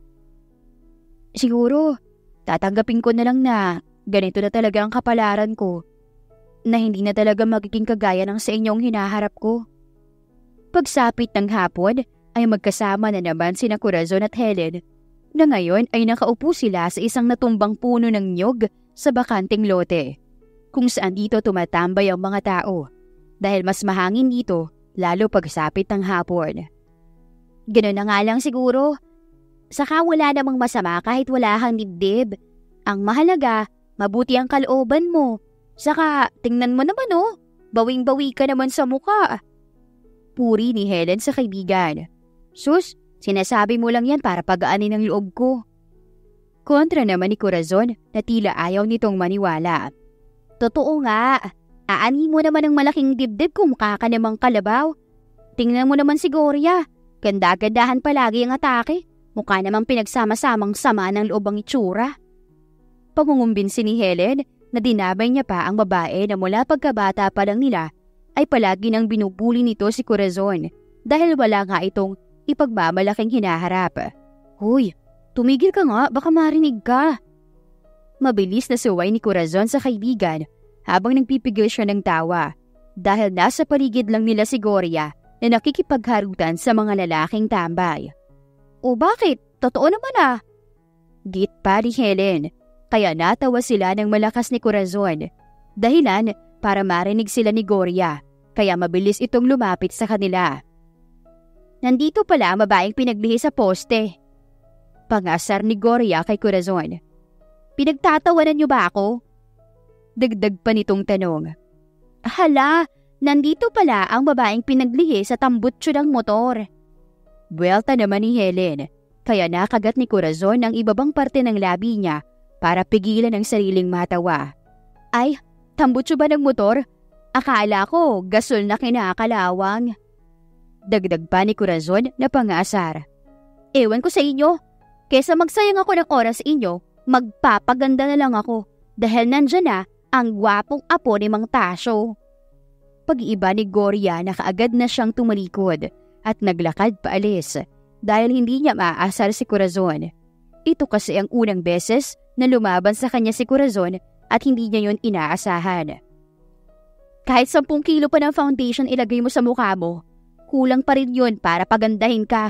S1: Siguro, tatanggapin ko na lang na ganito na talaga ang kapalaran ko, na hindi na talaga magiging kagaya ng sa inyong hinaharap ko. Pagsapit ng hapon ay magkasama na naman sina Corazon at Helen na ngayon ay nakaupo sila sa isang natumbang puno ng niyog sa bakanting lote, kung saan dito tumatambay ang mga tao dahil mas mahangin dito lalo pagsapit ng hapon. Ganun na nga lang siguro. Saka wala namang masama kahit wala kang dibdib. Ang mahalaga, mabuti ang kalooban mo. Saka, tingnan mo naman oh, bawing-bawi ka naman sa mukha. Puri ni Helen sa kaibigan. Sus, sinasabi mo lang yan para pagaanin ang loob ko. Kontra naman ni Corazon na tila ayaw nitong maniwala. Totoo nga. Aani mo naman ng malaking dibdib kung mukha ka namang kalabaw. Tingnan mo naman si Gloria. Ganda-gandahan palagi ang atake. Mukha namang pinagsama-samang sama ng loob ang itsura. Pangungumbinsi ni Helen na dinabay niya pa ang babae na mula pagkabata pa lang nila ay palagi nang binubuli nito si Corazon dahil wala nga itong ipagmamalaking hinaharap. Huy, tumigil ka nga, baka marinig ka. Mabilis na suway ni Corazon sa kaibigan habang nagpipigil siya ng tawa dahil nasa paligid lang nila si Gloria na nakikipagharutan sa mga lalaking tambay. O bakit? Totoo naman ah. Git pa ni Helen, kaya natawa sila ng malakas ni Corazon. Dahilan para marinig sila ni Gloria, kaya mabilis itong lumapit sa kanila. Nandito pala ang babaeng pinaglihi sa poste. Pangasar ni Gloria kay Corazon. Pinagtatawanan niyo ba ako? Dagdag pa nitong tanong. Hala, nandito pala ang babaeng pinaglihi sa tambutso ng motor. Buwelta naman ni Helen, kaya nakagat ni Corazon ang ibabang parte ng labi niya para pigilan ang sariling matawa. Ay, tambutso ba ng motor? Akala ko gasol na kinakalawang. Dagdag pa ni Corazon na pangasar. Ewan ko sa inyo, kesa magsayang ako ng oras sa inyo, magpapaganda na lang ako dahil nandyan na ang gwapong apo ni Mang Tasyo. Pag-iiba ni Gloria na kaagad na siyang tumalikod at naglakad paalis dahil hindi niya maaasar si Corazon. Ito kasi ang unang beses na lumaban sa kanya si Corazon at hindi niya yon inaasahan. Kahit sampung kilo pa ng foundation ilagay mo sa mukha mo, kulang pa rin yun para pagandahin ka.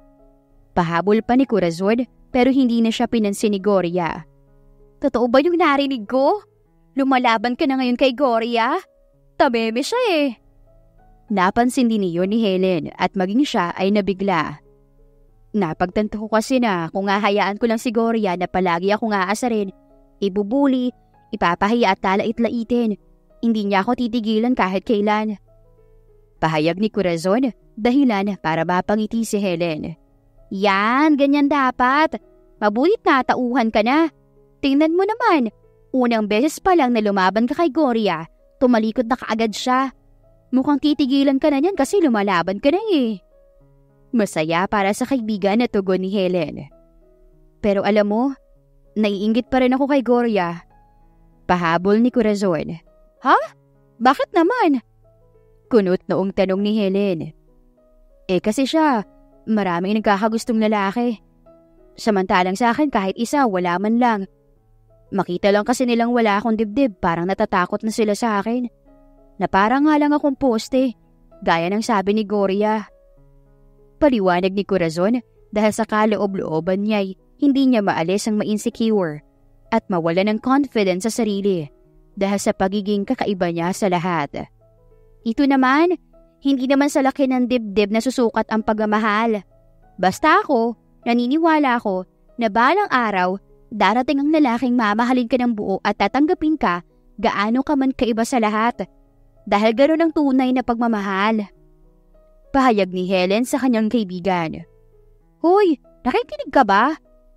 S1: Pahabol pa ni Corazon pero hindi na siya pinansin ni Gloria. Totoo ba yung narinig ko? Lumalaban ka na ngayon kay Gloria? Tabeme siya eh. Napansin din niyo ni Helen at maging siya ay nabigla. Napagtanto ko kasi na kung hahayaan ko lang si Gloria na palagi akong aasarin, ibubuli, ipapahiya at talait-laitin, hindi niya ako titigilan kahit kailan. Pahayag ni Corazon dahilan para mapangiti si Helen. Yan, ganyan dapat. Mabutit na tauhan ka na. Tingnan mo naman, unang beses pa lang na lumaban ka kay Gloria, tumalikod na kaagad siya. Mukhang titigilan ka na niyan kasi lumalaban ka na eh. Masaya para sa kaibigan na tugon ni Helen. Pero alam mo, naiinggit pa rin ako kay Gloria. Pahabol ni Corazon. Ha? Bakit naman? Kunot noong tanong ni Helen. Eh kasi siya, maraming nagkakagustong lalaki. Samantalang sa akin kahit isa wala man lang. Makita lang kasi nilang wala akong dibdib, parang natatakot na sila sa akin. Na parang nga lang akong poste, gaya ng sabi ni Gloria. Paliwanag ni Corazon dahil sa kaloob-looban niya'y hindi niya maalis ang ma-insecure at mawala ng confidence sa sarili dahil sa pagiging kakaiba niya sa lahat. Ito naman, hindi naman sa laki ng dibdib na susukat ang pagmamahal. Basta ako, naniniwala ako na balang araw, darating ang lalaking mamahalin ka ng buo at tatanggapin ka gaano ka man kaiba sa lahat. Dahil gano'n ang tunay na pagmamahal. Pahayag ni Helen sa kanyang kaibigan. Hoy, nakikinig ka ba?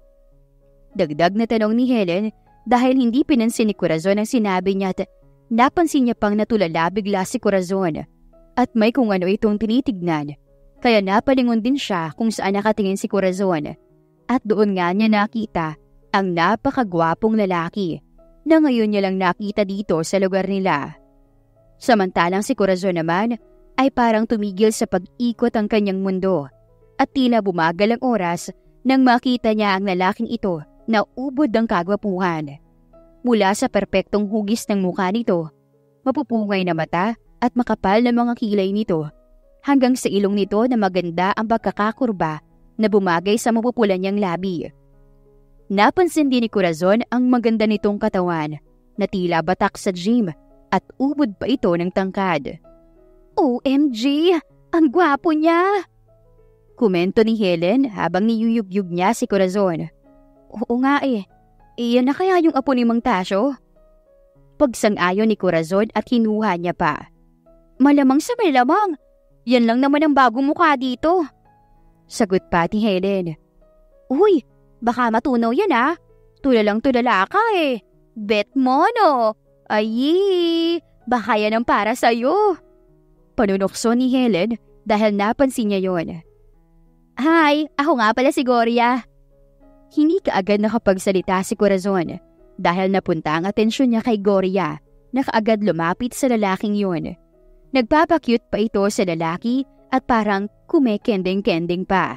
S1: Dagdag na tanong ni Helen dahil hindi pinansin ni Corazon ang sinabi niya at napansin niya pang natulala bigla si Corazon at may kung ano itong tinitignan. Kaya napalingon din siya kung saan nakatingin si Corazon at doon nga niya nakita ang napakagwapong lalaki na ngayon niya lang nakita dito sa lugar nila. Samantalang si Corazon naman ay parang tumigil sa pag-ikot ang kanyang mundo at tila bumagal ang oras nang makita niya ang lalaking ito na ubod ng kagwapuhan. Mula sa perpektong hugis ng mukha nito, mapupungay na mata at makapal na mga kilay nito, hanggang sa ilong nito na maganda ang pagkakakurba na bumagay sa mapupulan niyang labi. Napansin din ni Corazon ang maganda nitong katawan na tila batak sa gym at ubod pa ito ng tangkad. O M G! Ang gwapo niya! Komento ni Helen habang niyuyugyug niya si Corazon. Oo nga eh. Iyan na kaya yung apo ni Mang Tasyo? Pagsang-ayon ni Corazon at kinuha niya pa. Malamang sa malamang. Yan lang naman ang bagong mukha dito. Sagot pa ni Helen. Uy, baka matunaw yan ah. Tulalang-tulala ka eh. Bet mo no? Ay, baka yan ang para sa'yo. Panunokso ni Helen dahil napansin niya yon. Hi, ako nga pala si Gloria. Hindi kaagad nakapagsalita si Corazon dahil napunta ang atensyon niya kay Gloria na kaagad lumapit sa lalaking yun. Nagpapakyut pa ito sa lalaki at parang kumekending-kending pa.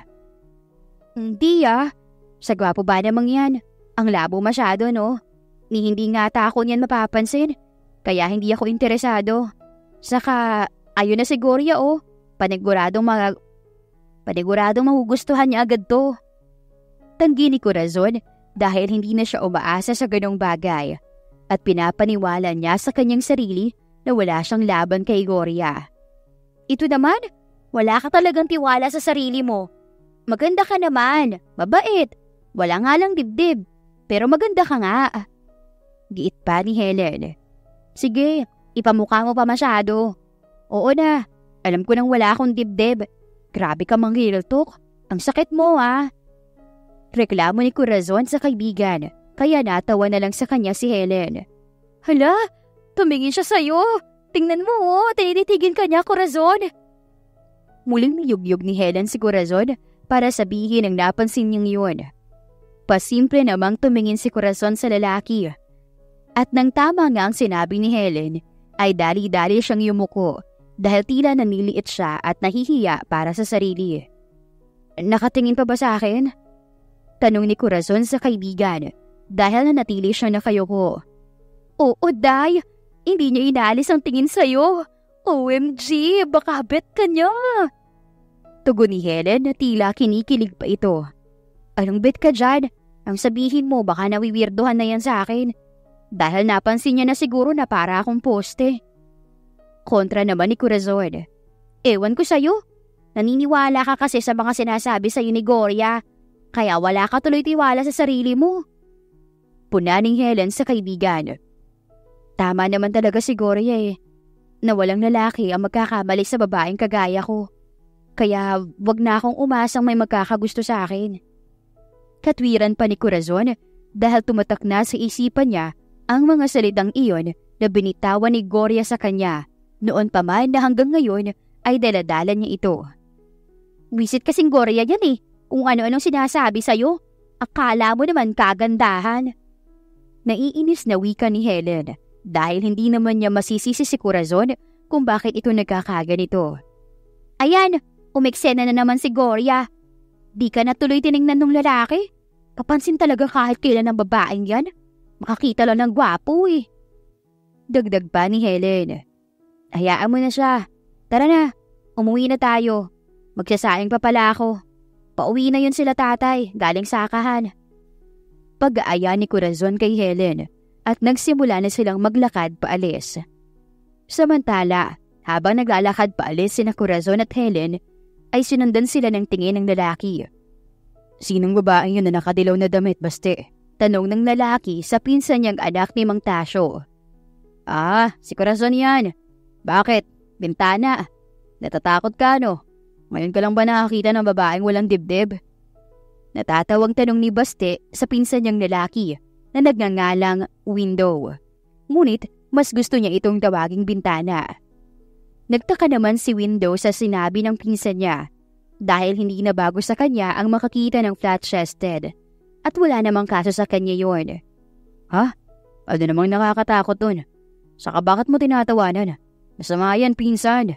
S1: Hindi ah, sa gwapo ba namang yan? Ang labo masyado no? Ni hindi nga ako niyan mapapansin, kaya hindi ako interesado. Saka, ayun na si Gloria oh, paniguradong mag... paniguradong magugustuhan niya agad to. Tanggi ni Corazon dahil hindi na siya umaasa sa ganong bagay at pinapaniwala niya sa kanyang sarili na wala siyang laban kay Gloria. Ito naman, wala ka talagang tiwala sa sarili mo. Maganda ka naman, mabait, wala nga lang dibdib, pero maganda ka nga. Giit pa ni Helen. Sige, ipamukha mo pa masyado. Oo na, alam ko nang wala akong dibdib. Grabe ka mang real talk, ang sakit mo ah. Reklamo ni Corazon sa kaibigan, kaya natawa na lang sa kanya si Helen. Hala, tumingin siya sa'yo. Tingnan mo oh, tinititigin ka niya, Corazon. Muling niyugyug ni Helen si Corazon para sabihin ang napansin niyang yun. Pasimple namang tumingin si Corazon sa lalaki. At nang tama nga ang sinabi ni Helen, ay dali-dali siyang yumuko dahil tila naniliit siya at nahihiya para sa sarili. Nakatingin pa ba sa akin? Tanong ni Corazon sa kaibigan dahil nanatili siya nakayuko. Oo, Day. Hindi niya inaalis ang tingin sa'yo. O M G, baka bet ka niya. Tugon ni Helen na tila kinikilig pa ito. Anong bet ka dyan? Ang sabihin mo baka nawiwirdohan na yan sa akin. Dahil napansin niya na siguro na para akong poste. Kontra naman ni Corazon. Ewan ko sa'yo. Naniniwala ka kasi sa mga sinasabi sa'yo ni Gloria. Kaya wala ka tuloy tiwala sa sarili mo. Puna ni Helen sa kaibigan. Tama naman talaga si Gloria eh. Na walang lalaki ang magkakamali sa babaeng kagaya ko. Kaya wag na akong umasang may magkakagusto sa akin. Katwiran pa ni Corazon dahil tumatak na sa isipan niya ang mga salitang iyon na binitawan ni Gloria sa kanya noon pa man na hanggang ngayon ay daladala niya ito. Wisit kasing Gloria yan eh. Kung ano-anong sinasabi sa'yo, akala mo naman kagandahan. Naiinis na wika ni Helen dahil hindi naman niya masisisi si Corazon kung bakit ito nagkakaganito. Ayan, umeksena na naman si Gloria. Di ka na tuloy tinignan ng lalaki? Kapansin talaga kahit kailan ng babaeng yan. Makakita lang ng gwapo eh. Dagdag pa ni Helen. Hayaan mo na siya. Tara na, umuwi na tayo. Magsasaing pa pala ako. Pauwi na yun sila tatay, galing sakahan. Pag-aaya ni Corazon kay Helen at nagsimula na silang maglakad paalis. Samantala, habang naglalakad paalis sina Corazon at Helen, ay sinundan sila ng tingin ng lalaki. Sinong babaeng yun na nakadilaw na damit, baste? Tanong ng lalaki sa pinsan niyang anak ni Mang Tasyo. Ah, si Corazon yan. Bakit? Bintana. Natatakot ka no? Ngayon ka lang ba nakakita ng babaeng walang dibdib? Natatawang tanong ni Baste sa pinsan niyang lalaki na nagngangalang Window. Ngunit mas gusto niya itong tawaging bintana. Nagtaka naman si Window sa sinabi ng pinsan niya dahil hindi na bago sa kanya ang makakita ng flat-chested at wala namang kaso sa kanya yon. Ha? Ano namang nakakatakot dun? Saka bakit mo tinatawanan? Masama yan, pinsan.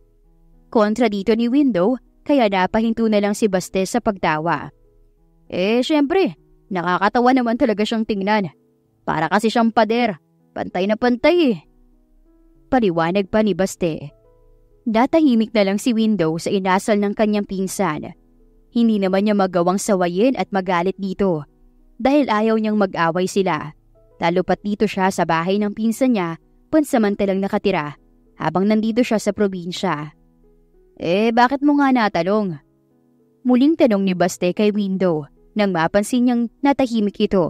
S1: Kontra dito ni Window, kaya napahinto na lang si Baste sa pagtawa. Eh, syempre, nakakatawa naman talaga siyang tingnan. Para kasi siyang pader, pantay na pantay eh. Paliwanag pa ni Baste. Natahimik na lang si Window sa inasal ng kanyang pinsan. Hindi naman niya magawang sawayin at magalit dito dahil ayaw niyang mag-away sila. Lalo pat dito siya sa bahay ng pinsan niya pansamantalang nakatira habang nandito siya sa probinsya. Eh, bakit mo nga natanong? Muling tanong ni Baste kay Window nang mapansin niyang natahimik ito.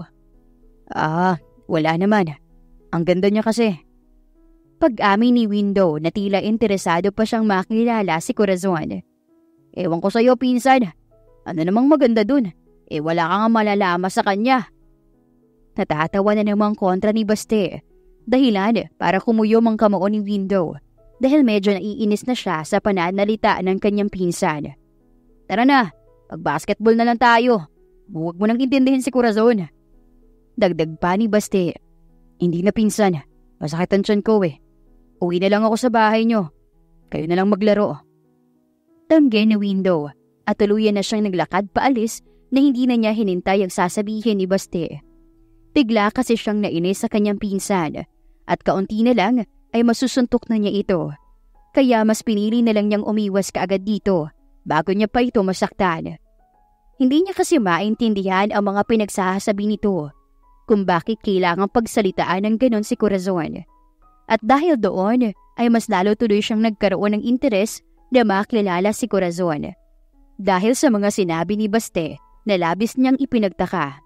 S1: Ah, wala naman. Ang ganda niya kasi. Pag-amin ni Window na tila interesado pa siyang makilala si Corazon. Ewan ko sa'yo, pinsan. Ano namang maganda dun? Eh, wala ka nga malalama sa kanya. Natatawa na namang kontra ni Baste. Dahilan para kumuyom ang kamao ni Window dahil medyo naiinis na siya sa pananalita ng kanyang pinsan. Tara na, pag-basketball na lang tayo. Huwag mo nang intindihin si Corazon. Dagdag pa ni Baste. Hindi na pinsan, masakit ang tiyan ko eh. Uwi na lang ako sa bahay nyo. Kayo na lang maglaro. Tanggi ni Window at tuluyan na siyang naglakad paalis na hindi na niya hinintay ang sasabihin ni Baste. Bigla kasi siyang nainis sa kanyang pinsan at kaunti na lang ay masusuntok na niya ito. Kaya mas pinili na lang niyang umiwas kaagad dito bago niya pa ito masaktan. Hindi niya kasi maintindihan ang mga pinagsasabi nito kung bakit kailangang pagsalitaan ng ganon si Corazon. At dahil doon ay mas lalo tuloy siyang nagkaroon ng interes na makilala si Corazon. Dahil sa mga sinabi ni Baste na labis niyang ipinagtaka.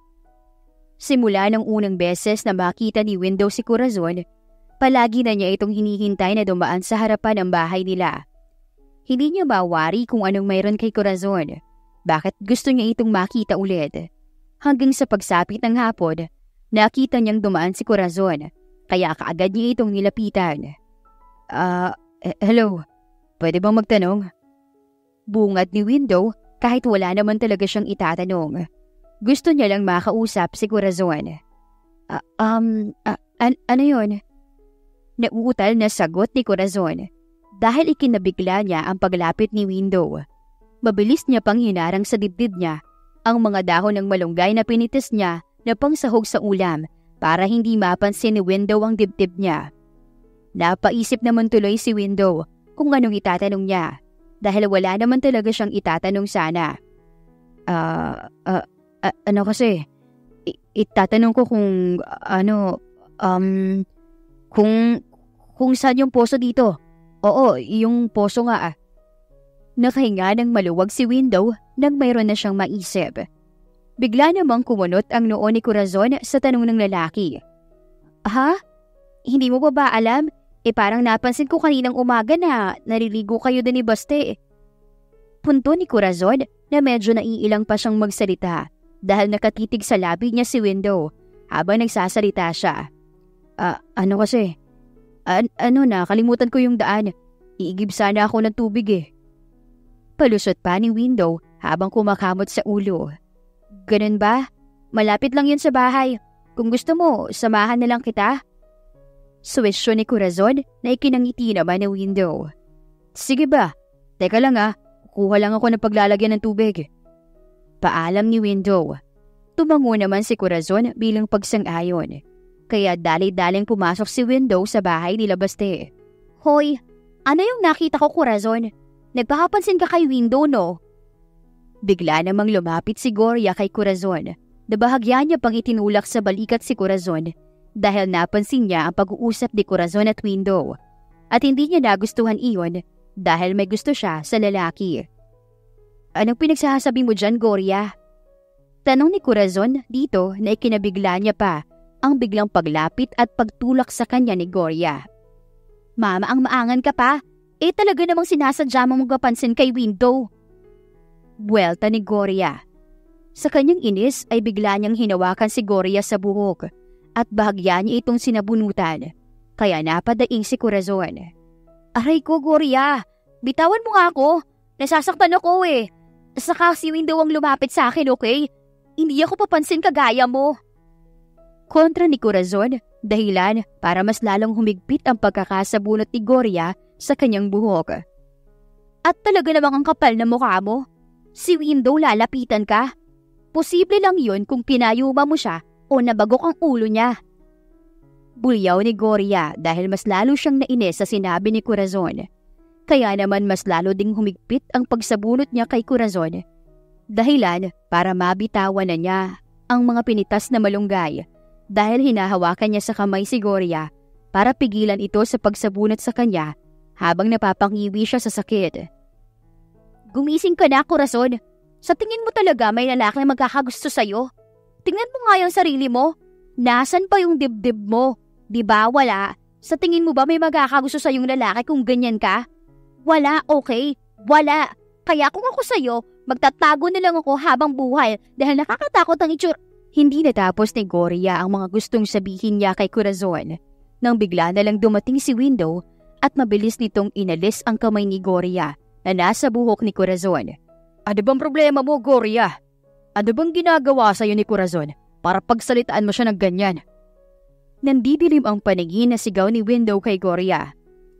S1: Simula ng unang beses na makita ni Window si Corazon, palagi na niya itong hinihintay na dumaan sa harapan ng bahay nila. Hindi niya mawari kung anong mayroon kay Corazon. Bakit gusto niya itong makita ulit? Hanggang sa pagsapit ng hapon, nakita niyang dumaan si Corazon, kaya kaagad niya itong nilapitan. Ah, uh, hello, pwede bang magtanong? Bungad ni Window kahit wala naman talaga siyang itatanong. Gusto niya lang makausap si Corazon. Uh, um, uh, an- ano yun? Nauutal na sagot ni Corazon dahil ikinabigla niya ang paglapit ni Window. Mabilis niya pang hinarang sa dibdib niya ang mga dahon ng malunggay na pinitis niya na pangsahog sa ulam para hindi mapansin ni Window ang dibdib niya. Napaisip naman tuloy si Window kung anong itatanong niya dahil wala naman talaga siyang itatanong sana. Ah, uh, uh, Uh, ano kasi, I- itatanong ko kung, uh, ano, um, kung, kung saan yung poso dito. Oo, yung poso nga ah. Nakahinga ng maluwag si Window nang mayroon na siyang maisip. Bigla namang kumunot ang noo ni Corazon sa tanong ng lalaki. Ha? Hindi mo ba ba alam? Eh parang napansin ko kaninang umaga na naliligo kayo din ni Baste. Punto ni Corazon na medyo naiilang pa siyang magsalita. Dahil nakatitig sa labi niya si Window habang nagsasalita siya. Ah, uh, ano kasi? An- ano na, kalimutan ko yung daan. Iigib sana ako ng tubig eh. Palusot pa ni Window habang kumakamot sa ulo. Ganun ba? Malapit lang yun sa bahay. Kung gusto mo, samahan na lang kita. Suwestyon ni Corazon na ikinangiti naman ng Window. Sige ba? Teka lang ah, kukuha lang ako ng paglalagyan ng tubig. Paalam ni Window. Tumango naman si Corazon bilang pagsang-ayon. Kaya dali-daling pumasok si Window sa bahay nila Baste. Hoy, ano yung nakita ko, Corazon? Nagpakapansin ka kay Window, no? Bigla namang lumapit si Gloria kay Corazon. Nabahagya niya pang itinulak sa balikat si Corazon dahil napansin niya ang pag-uusap ni Corazon at Window. At hindi niya nagustuhan iyon dahil may gusto siya sa lalaki. Anong pinagsasabi mo dyan, Gloria? Tanong ni Corazon dito na ikinabigla niya pa ang biglang paglapit at pagtulak sa kanya ni Gloria. Mama, ang maangan ka pa? Eh talaga namang sinasadya mo mong kapansin kay Window. Buwelta ni Gloria. Sa kanyang inis ay bigla niyang hinawakan si Gloria sa buhok at bahagya niya itong sinabunutan. Kaya napadaing si Corazon. Aray ko, Gloria! Bitawan mo nga ako! Nasasaktan ako eh! Saka si Window ang lumapit sa akin, okay? Hindi ako papansin kagaya mo. Kontra ni Corazon, dahilan para mas lalong humigpit ang pagkakasabunot ni Gloria sa kanyang buhok. At talaga namang ang kapal na mukha mo. Si Window lalapitan ka. Posible lang yun kung pinayuma mo siya o nabagok ang ulo niya. Bulyaw ni Gloria dahil mas lalo siyang nainis sa sinabi ni Corazon. Kaya naman mas lalo ding humigpit ang pagsabunot niya kay Corazon. Dahilan para mabitawan na niya ang mga pinitas na malunggay dahil hinahawakan niya sa kamay si Gloria para pigilan ito sa pagsabunot sa kanya habang napapangiwi siya sa sakit. Gumising ka na, Corazon. Sa tingin mo talaga may lalaki na magkakagusto sa'yo? Tingnan mo nga yung sarili mo. Nasaan pa yung dibdib mo? Di ba wala? Sa tingin mo ba may magkakagusto sa'yong lalaki kung ganyan ka? Wala, okay? Wala. Kaya kung ako sa'yo, magtatago na lang ako habang buhay dahil nakakatakot ang itsura. Hindi natapos ni Gloria ang mga gustong sabihin niya kay Corazon nang bigla na lang dumating si Window at mabilis nitong inalis ang kamay ni Gloria na nasa buhok ni Corazon. Ano bang problema mo, Gloria? Ano bang ginagawa sa'yo ni Corazon para pagsalitaan mo siya ng ganyan? Nandidilim ang paningin na sigaw ni Window kay Gloria.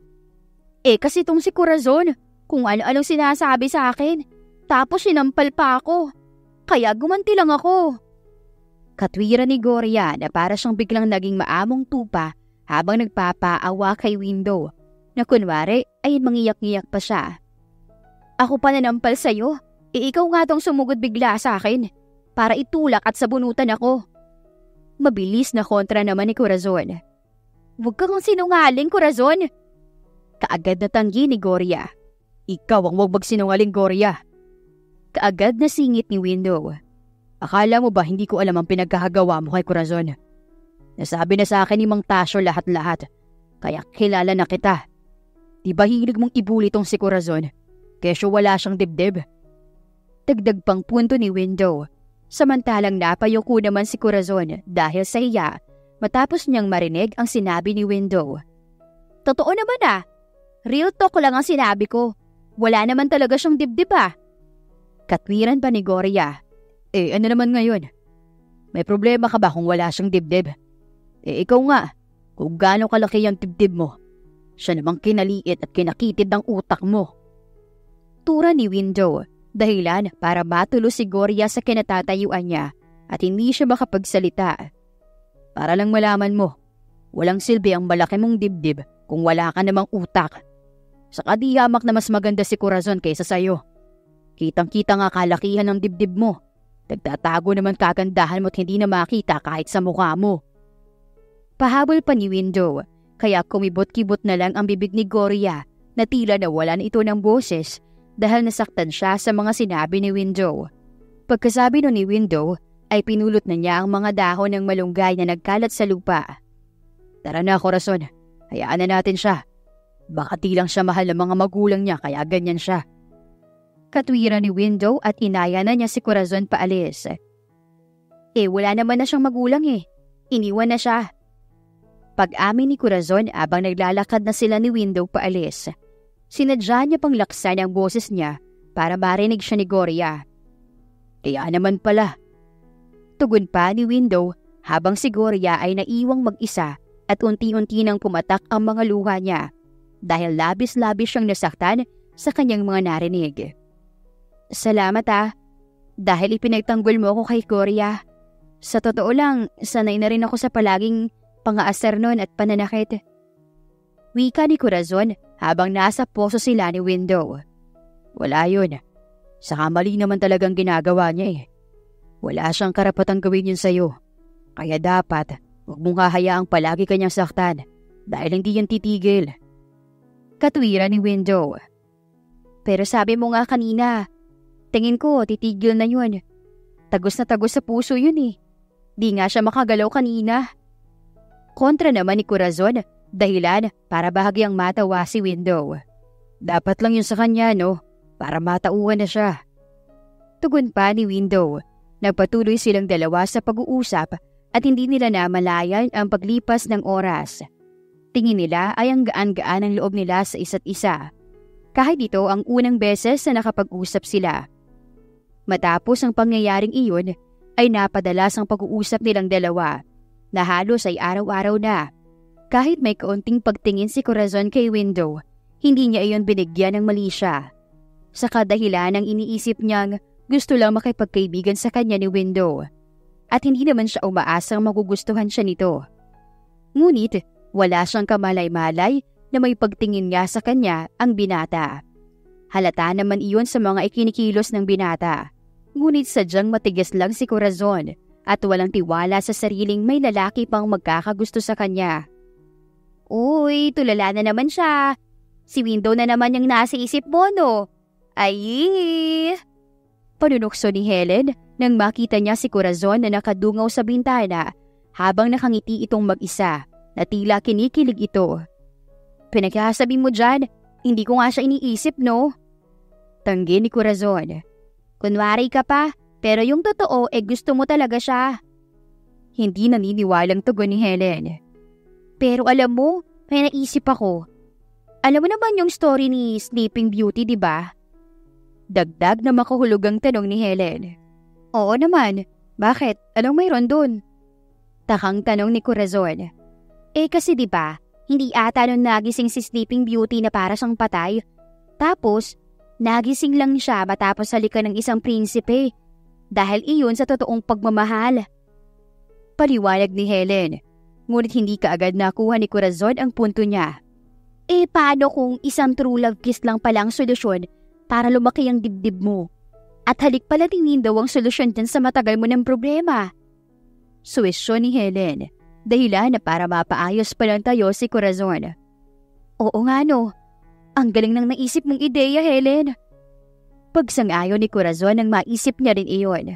S1: Eh kasi tong si Corazon, kung ano-anong sinasabi sa akin, tapos sinampal pa ako. Kaya gumanti lang ako. Katwiran ni Gloria na para siyang biglang naging maamong tupa habang nagpapaawa kay Window na kunwari ay mangiyak-ngiyak pa siya. Ako pa nanampal sa'yo, e ikaw nga tong sumugod bigla sa akin para itulak at sabunutan ako. Mabilis na kontra naman ni Corazon. Huwag kang sinungaling, Corazon! Kaagad na tanggi ni Gloria. Ikaw ang huwag magsinungaling, Gloria! Kaagad na singit ni Window. Akala mo ba hindi ko alam ang pinagkakagawa mo kay Corazon? Nasabi na sa akin ni Mang Tasyo lahat-lahat, kaya kilala na kita. Di ba hilig mong ibuli tong si Corazon? Kesyo wala siyang dibdib. Dagdag pang punto ni Window, samantalang napayuko naman si Corazon dahil sa iya matapos niyang marinig ang sinabi ni Window. Totoo naman ah, real talk lang ang sinabi ko. Wala naman talaga siyang dibdib ah. Katwiran pa ni Gloria. Eh, ano naman ngayon? May problema ka ba kung wala siyang dibdib? Eh, ikaw nga, kung gaano kalaki ang dibdib mo. Siya namang kinaliit at kinakitid ng utak mo. Tura ni Window, dahilan para matulo si Gloria sa kinatatayuan niya at hindi siya makapagsalita. Para lang malaman mo, walang silbi ang malaki mong dibdib kung wala ka namang utak. Saka di hamak na mas maganda si Corazon kaysa sayo. Kitang-kita nga kalakihan ng dibdib mo. Nagtatago naman kagandahan mo't hindi na makita kahit sa mukha mo. Pahabol pa ni Window, kaya kumibot-kibot na lang ang bibig ni Gloria na tila nawalan ito ng boses dahil nasaktan siya sa mga sinabi ni Window. Pagkasabi no ni Window, ay pinulot na niya ang mga dahon ng malunggay na nagkalat sa lupa. Tara na, Corazon. Hayaan na natin siya. Baka di lang siya mahal ng mga magulang niya kaya ganyan siya. Katwiran ni Window at inaya na niya si Corazon paalis. Eh wala naman na siyang magulang eh. Iniwan na siya. Pag-amin ni Corazon abang naglalakad na sila ni Window paalis. Sinadya niya pang laksan ang boses niya para marinig siya ni Gloria. Kaya naman pala. Tugon pa ni Window habang si Gloria ay naiwang mag-isa at unti-unti nang pumatak ang mga luha niya dahil labis-labis siyang nasaktan sa kanyang mga narinig. Salamat ah, dahil ipinagtanggol mo ako kay Gloria. Sa totoo lang, sanay na rin ako sa palaging pang-aasar nun at pananakit. Wika ni Corazon habang nasa poso sila ni Window. Wala yun. Saka mali naman talagang ginagawa niya eh. Wala siyang karapatang gawin yun sa'yo. Kaya dapat, huwag mong hahayaang palagi kanyang saktan dahil hindi yan titigil. Katwiran ni Window. Pero sabi mo nga kanina, tingin ko titigil na yun. Tagos na tagos sa puso yun eh. Di nga siya makagalaw kanina. Kontra naman ni Corazon, dahilan para bahagyang matawa si Window. Dapat lang yun sa kanya no, para matauhan na siya. Tugon pa ni Window. Nagpatuloy silang dalawa sa pag-uusap at hindi nila namalayan ang paglipas ng oras. Tingin nila ay ang gaan-gaan ang loob nila sa isa't isa. Kahit ito ang unang beses na nakapag-usap sila. Matapos ang pangyayaring iyon, ay napadalas ang pag-uusap nilang dalawa na halos ay araw-araw na. Kahit may kaunting pagtingin si Corazon kay Window, hindi niya iyon binigyan ng mali siya. Sa kadahilan ng iniisip niyang gusto lang makipagkaibigan sa kanya ni Window at hindi naman siya umaasang magugustuhan siya nito. Ngunit wala siyang kamalay-malay na may pagtingin nga sa kanya ang binata. Halata naman iyon sa mga ikinikilos ng binata. Ngunit sadyang matigas lang si Corazon at walang tiwala sa sariling may lalaki pang magkakagusto sa kanya. Uy, tulala na naman siya. Si Window na naman yung nasa isip mo, no? Ay! Panunukso ni Helen nang makita niya si Corazon na nakadungaw sa bintana habang nakangiti itong mag-isa na tila kinikilig ito. Pinagkasabi mo dyan, hindi ko nga siya iniisip, no? Tanggi ni Corazon. Kunwari ka pa, pero yung totoo eh gusto mo talaga siya. Hindi naniniwalang tugon ni Helen. Pero alam mo, may naisip ako. Alam mo naman yung story ni Sleeping Beauty, di ba? Dagdag na makahulugang tanong ni Helen. Oo naman. Bakit? Anong mayroon dun? Takang tanong ni Corazon. Eh kasi di ba, hindi ata nung nagising si Sleeping Beauty na para siyang patay. Tapos, nagising lang siya matapos halikan ng isang prinsipe. Dahil iyon sa totoong pagmamahal. Paliwanag ni Helen. Ngunit hindi kaagad nakuha ni Corazon ang punto niya. Eh paano kung isang true love kiss lang palang solusyon para lumaki ang dibdib mo? At halik pala tingin daw ang solusyon dyan sa matagal mo ng problema. Suwesyon ni Helen. Dahilan na para mapaayos pa lang tayo si Corazon. Oo nga no. Ang galing nang naisip mong ideya, Helen. Pagsang-ayon ni Corazon nang maisip niya rin iyon.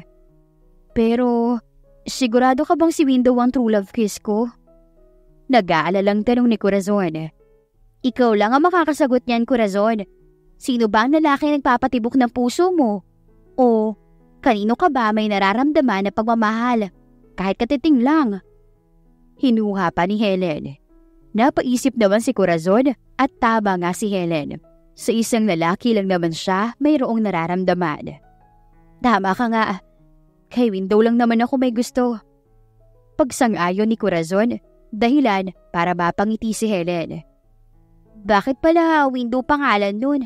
S1: Pero, sigurado ka bang si Window ang true love kiss ko? Nag-aalalang tanong ni Corazon. Ikaw lang ang makakasagot niyan, Corazon. Sino ba ang lalaki nagpapatibok ng puso mo? O, kanino ka ba may nararamdaman na pagmamahal? Kahit katiting lang. Hinuha pa ni Helen. Napaisip naman si Corazon at tama nga si Helen. Sa isang lalaki lang naman siya mayroong nararamdaman. Tama ka nga. Kay Window lang naman ako may gusto. Pagsang-ayon ni Corazon, dahilan para mapangiti si Helen. Bakit pala Window pangalan nun?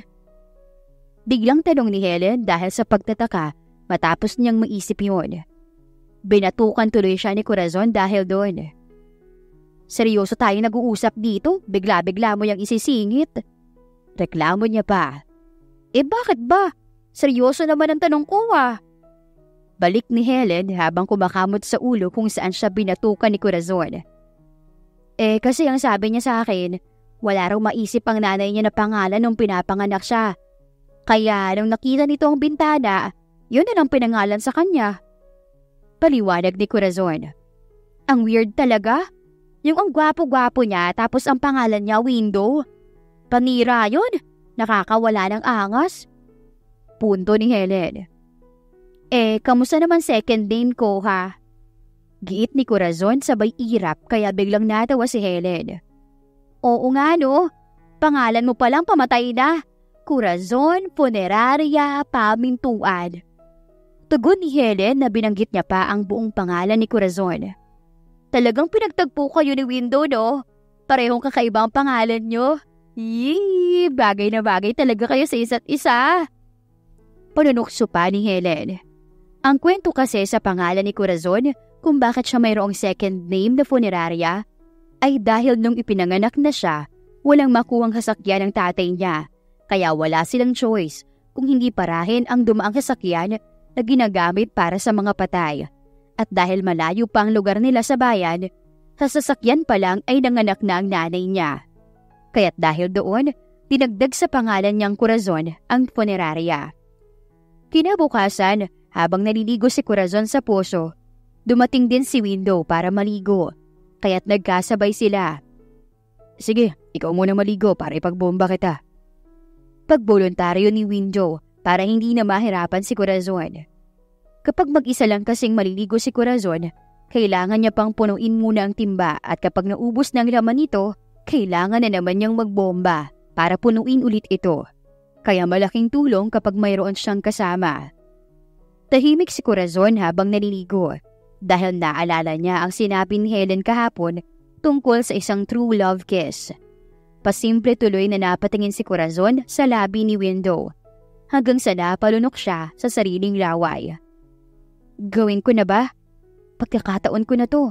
S1: Biglang tanong ni Helen dahil sa pagtataka matapos niyang maisip yun. Binatukan tuloy siya ni Corazon dahil doon. Seryoso tayo nag-uusap dito, bigla-bigla mo yung isisingit. Reklamo niya pa. Eh bakit ba? Seryoso naman ang tanong ko ah. Balik ni Helen habang kumakamot sa ulo kung saan siya binatukan ni Corazon. Eh kasi ang sabi niya sa akin, wala raw maisip ang nanay niya na pangalan nung pinapanganak siya. Kaya nung nakita nito ang bintana, yun na lang pinangalan sa kanya. Paliwanag ni Corazon. Ang weird talaga. Yung ang gwapo-gwapo niya tapos ang pangalan niya Window. Panira yun. Nakakawala ng angas. Punto ni Helen. Eh, kamusta naman second name ko ha? Giit ni Corazon sabay irap kaya biglang natawa si Helen. Oo nga no. Pangalan mo palang pamatay na. Corazon Funeraria Pamintuan. Tugon ni Helen na binanggit niya pa ang buong pangalan ni Corazon. Talagang pinagtagpo kayo ni Window, no? Parehong kakaiba ang pangalan nyo. Yee, bagay na bagay talaga kayo sa isa't isa. Panunukso pa ni Helen. Ang kwento kasi sa pangalan ni Corazon kung bakit siya mayroong second name na Funeraria ay dahil nung ipinanganak na siya, walang makuhang sasakyan ng tatay niya. Kaya wala silang choice kung hindi parahin ang dumaang sasakyan na ginagamit para sa mga patay. At dahil malayo pa ang lugar nila sa bayan, sa sasakyan pa lang ay nanganak na ang nanay niya. Kaya't dahil doon, dinagdag sa pangalan niyang Corazon ang Funeraria. Kinabukasan, habang naliligo si Corazon sa poso, dumating din si Window para maligo. Kaya't nagkasabay sila. Sige, ikaw muna maligo para ipagbomba kita. Pagboluntaryo ni Window para hindi na mahirapan si Corazon. Kapag mag-isa lang kasing maliligo si Corazon, kailangan niya pang punuin muna ang timba at kapag naubos ng laman nito, kailangan na naman niyang magbomba para punuin ulit ito. Kaya malaking tulong kapag mayroon siyang kasama. Tahimik si Corazon habang naliligo dahil naalala niya ang sinabi ni Helen kahapon tungkol sa isang true love kiss. Pasimple tuloy na napatingin si Corazon sa labi ni Window hanggang sa napalunok siya sa sariling laway. Gawin ko na ba? Pagkakataon ko na to.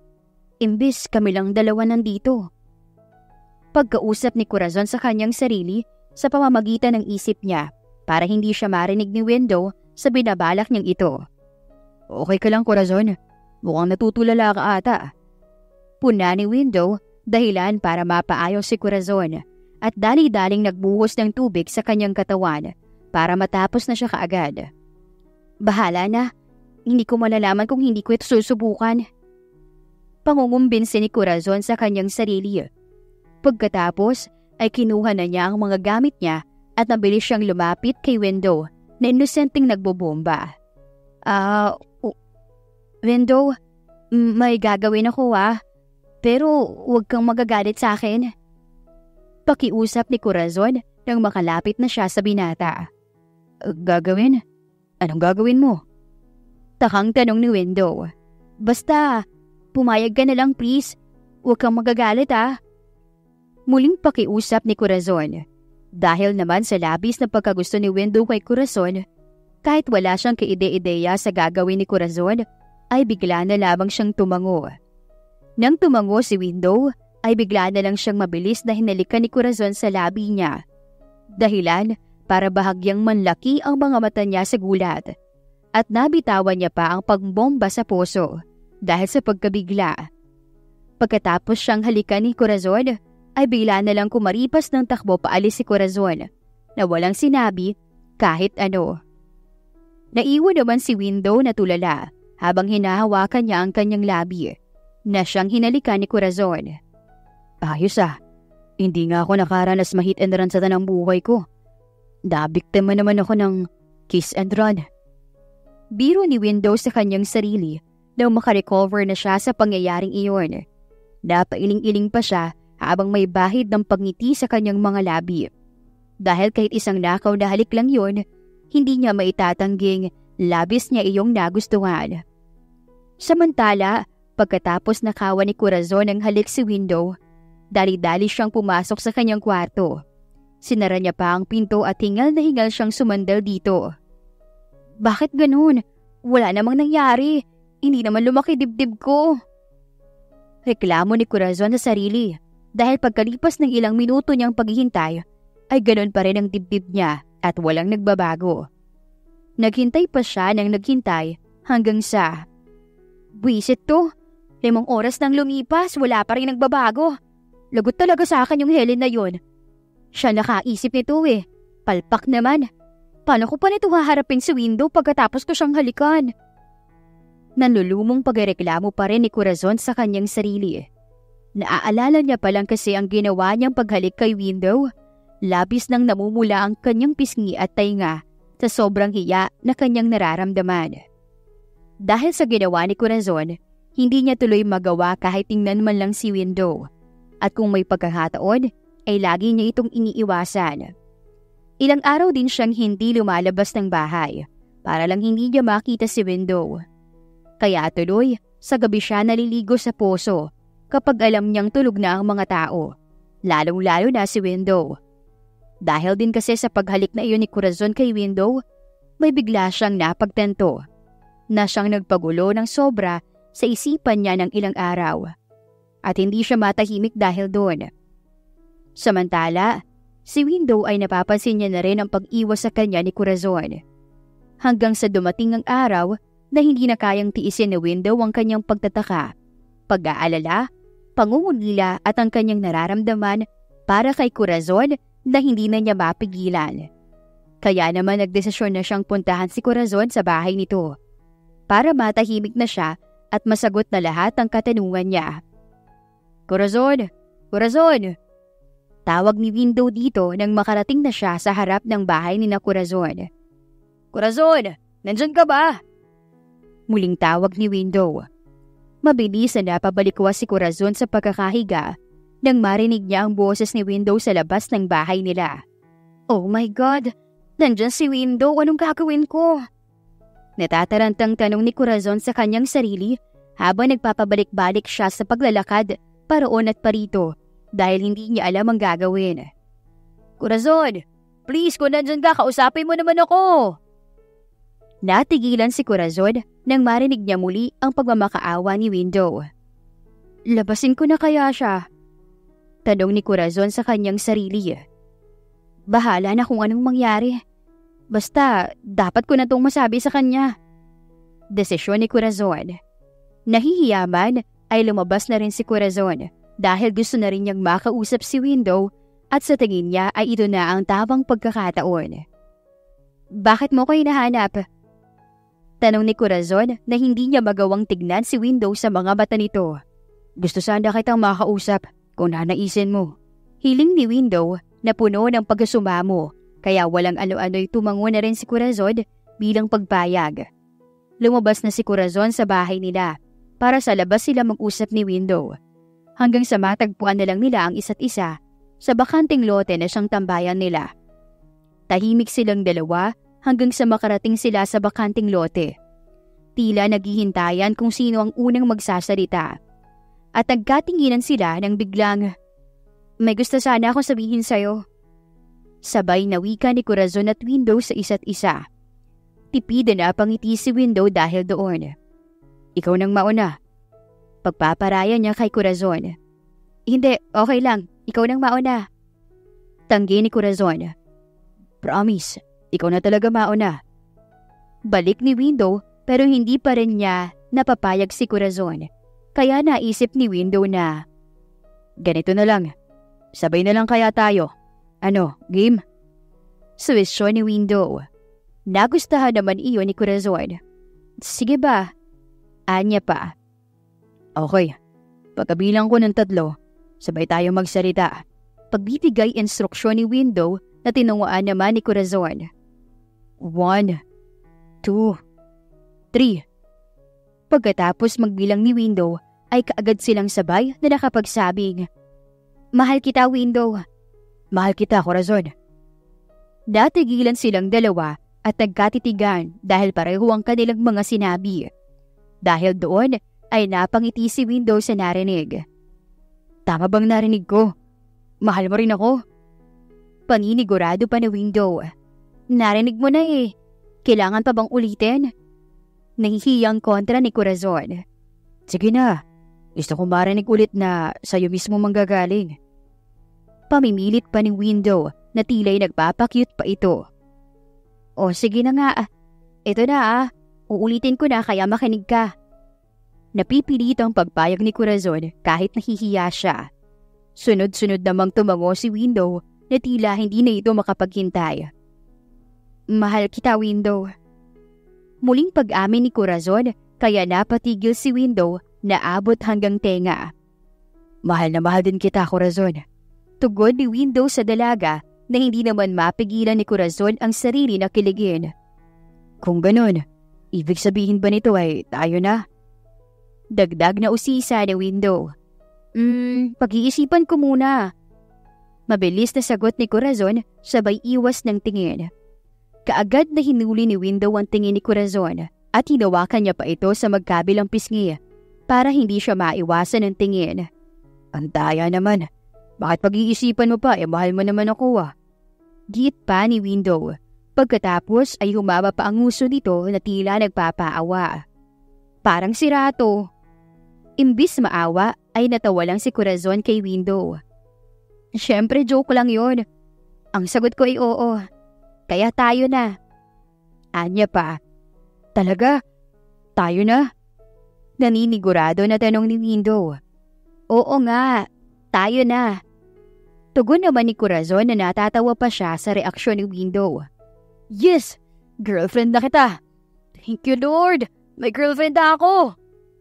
S1: Imbis kami lang dalawa nandito. Pagkausap ni Corazon sa kanyang sarili sa pamamagitan ng isip niya para hindi siya marinig ni Window sa binabalak niyang ito. Okay ka lang, Corazon. Mukhang natutulala ka ata. Puna ni Window dahilan para mapaayos si Corazon at dali-daling nagbuhos ng tubig sa kanyang katawan para matapos na siya kaagad. Bahala na. Hindi ko malalaman kung hindi ko ito susubukan. Pangungumbinsi ni Corazon sa kanyang sarili. Pagkatapos ay kinuha na niya ang mga gamit niya at nabilis siyang lumapit kay Window na inosenteng nagbobomba. Ah, uh, Window, May gagawin ako ah, pero huwag kang magagalit sa akin. Pakiusap ni Corazon nang makalapit na siya sa binata. Gagawin? Anong gagawin mo? Takang tanong ni Window. Basta, pumayag ka na lang please. Huwag kang magagalit ah. Muling pakiusap ni Corazon. Dahil naman sa labis na pagkagusto ni Window kay Corazon, kahit wala siyang kaide-ideya sa gagawin ni Corazon, ay bigla na lamang siyang tumango. Nang tumango si Window, ay bigla na lang siyang mabilis na hinalikan ni Corazon sa labi niya. Dahilan para bahagyang manlaki ang mga mata niya sa gulat. At nabitawan niya pa ang pagbomba sa puso dahil sa pagkabigla. Pagkatapos siyang halikan ni Corazon, ay bigla na lang kumaripas ng takbo paalis si Corazon na walang sinabi kahit ano. Naiwan naman si Window na tulala habang hinahawakan niya ang kanyang labi na siyang hinalikan ni Corazon. Ayos ah, hindi nga ako nakaranas ma-hit and run sa tanang buhay ko. Nabiktima naman ako ng kiss and run. Biro ni Window sa kanyang sarili nang makarecover na siya sa pangyayaring iyon. Napailing-iling pa siya habang may bahid ng pagngiti sa kanyang mga labi. Dahil kahit isang nakaw na halik lang yun, hindi niya maitatangging labis niya iyong nagustuhan. Samantala, pagkatapos nakawan ni Corazon ang halik si Window, dali-dali siyang pumasok sa kanyang kwarto. Sinara niya pa ang pinto at hingal na hingal siyang sumandal dito. Bakit ganun? Wala namang nangyari. Hindi naman lumaki dibdib ko. Reklamo ni Corazon sa sarili dahil pagkalipas ng ilang minuto niyang paghihintay ay ganun pa rin ang dibdib niya at walang nagbabago. Naghintay pa siya nang naghintay hanggang sa... Buwisit to. Limang oras nang lumipas, wala pa rin nagbabago. Lagot talaga sa akin yung Helen na yun. Siya nakaisip nito eh. Palpak naman. Paano ko pa nito haharapin si Window pagkatapos ko siyang halikan? Nanlulumong pagreklamo pa rin ni Corazon sa kanyang sarili. Naaalala niya pa lang kasi ang ginawa niyang paghalik kay Window. Labis nang namumula ang kanyang pisngi at tainga sa sobrang hiya na kanyang nararamdaman. Dahil sa ginawa ni Corazon, hindi niya tuloy magawa kahit tingnan man lang si Window. At kung may pagkakataon, ay lagi niya itong iniiwasan. Ilang araw din siyang hindi lumalabas ng bahay para lang hindi niya makita si Window. Kaya tuloy, sa gabi siya naliligo sa poso kapag alam niyang tulog na ang mga tao, lalong-lalo na si Window. Dahil din kasi sa paghalik na iyon ni Corazon kay Window, may bigla siyang napagtanto na siyang nagpagulo ng sobra sa isipan niya ng ilang araw. At hindi siya matahimik dahil doon. Samantala, si Window ay napapansin niya na rin ang pag-iwas sa kanya ni Corazon. Hanggang sa dumating ang araw na hindi na kayang tiisin ni Window ang kanyang pagtataka, pag-aalala, pangungulila at ang kanyang nararamdaman para kay Corazon na hindi na niya mapigilan. Kaya naman nagdesisyon na siyang puntahan si Corazon sa bahay nito para matahimik na siya at masagot na lahat ang katanungan niya. Corazon! Corazon! Tawag ni Window dito nang makarating na siya sa harap ng bahay ni na Corazon. Corazon! Nandyan ka ba? Muling tawag ni Window. Mabilis na napabalikwas si Corazon sa pagkakahiga nang marinig niya ang boses ni Window sa labas ng bahay nila. Oh my God! Nandyan si Window, anong gagawin ko? Natatarantang tanong ni Corazon sa kanyang sarili habang nagpapabalik-balik siya sa paglalakad paroon at parito dahil hindi niya alam ang gagawin. Corazon, please kung nandyan ka, kausapin mo naman ako. Natigilan si Corazon nang marinig niya muli ang pagmamakaawa ni Window. Labasin ko na kaya siya? Tanong ni Corazon sa kanyang sarili. Bahala na kung anong mangyari. Basta, dapat ko na itong masabi sa kanya. Desisyon ni Corazon. Nahihiyaman ay lumabas na rin si Corazon dahil gusto na rin niyang makausap si Window at sa tingin niya ay ito na ang tamang pagkakataon. Bakit mo ko hinahanap? Tanong ni Corazon na hindi niya magawang tignan si Window sa mga mata nito. Gusto sana kitang makausap kung nanaisin mo. Hiling ni Window na puno ng pagkasumamo kaya walang ano-ano'y tumango na rin si Corazon bilang pagpayag. Lumabas na si Corazon sa bahay nila para sa labas sila mag-usap ni Window. Hanggang sa matagpuan na lang nila ang isa't isa sa bakanting lote na siyang tambayan nila. Tahimik silang dalawa hanggang sa makarating sila sa bakanting lote. Tila naghihintayan kung sino ang unang magsasalita. At nagkatinginan sila nang biglang, "May gusto sana akong sabihin sa'yo." Sabay na wika ni Corazon at Window sa isa't isa. Tipid na pangiti si Window dahil doon. "Ikaw nang mauna." Pagpaparaya niya kay Corazon. "Hindi, okay lang. Ikaw nang mauna." Tanggi ni Corazon. "Promise, ikaw na talaga mauna." Balik ni Window pero hindi pa rin niya napapayag si Corazon. Kaya naisip ni Window na, "Ganito na lang. Sabay na lang kaya tayo. Ano, game?" Suwisyon ni Window. Nagustahan naman iyon ni Corazon. "Sige ba?" Anya pa. "Okay. Pagkabilang ko ng tatlo, sabay tayo magsalita." Pagbibigay instruksyon ni Window na tinunguan naman ni Corazon. One, two, three. Pagkatapos magbilang ni Window, ay kaagad silang sabay na nakapagsabing, "Mahal kita, Window." "Mahal kita, Corazon." Natigilan silang dalawa at nagkatitigan dahil pareho ang kanilang mga sinabi. Dahil doon ay napangiti si Window sa narinig. "Tama bang narinig ko? Mahal mo rin ako?" Paninigurado pa ni Window. "Narinig mo na eh. Kailangan pa bang ulitin?" Nahihiyang kontra ni Corazon. "Sige na. Gusto kong marinig ulit na sa'yo mismo manggagaling." Pamimilit pa ni Window na tila'y nagpapakyut pa ito. "O sige na nga. Ito na ah. Uulitin ko na kaya makinig ka." Napipilit ang pagpayag ni Corazon kahit nahihiya siya. Sunod-sunod namang tumango si Window na tila hindi na ito makapaghintay. "Mahal kita, Window." Muling pag-amin ni Corazon kaya napatigil si Window na abot hanggang tenga. "Mahal na mahal din kita, Corazon." Tugon ni Window sa dalaga na hindi naman mapigilan ni Corazon ang sarili na kiligin. "Kung ganun, ibig sabihin ba nito ay tayo na?" Dagdag na usisa ni Window. Hmm, pag-iisipan ko muna." Mabilis na sagot ni Corazon sabay iwas ng tingin. Kaagad na hinuli ni Window ang tingin ni Corazon at hinawakan niya pa ito sa magkabilang pisngi para hindi siya maiwasan ng tingin. "Ang daya naman. Bakit pag-iisipan mo pa? Eh, mahal mo naman ako ah." Git pa ni Window. Pagkatapos ay humaba pa ang nguso nito na tila nagpapaawa. "Parang sirato." Imbis maawa ay natawa lang si Corazon kay Window. "Siyempre joke lang yon." Ang sagot ko ay oo. "Kaya tayo na." Anya pa. "Talaga? Tayo na?" Naninigurado na tanong ni Window. "Oo nga, tayo na." Tugon naman ni Corazon na natatawa pa siya sa reaksyon ni Window. "Yes! Girlfriend na kita! Thank you, Lord! May girlfriend na ako!"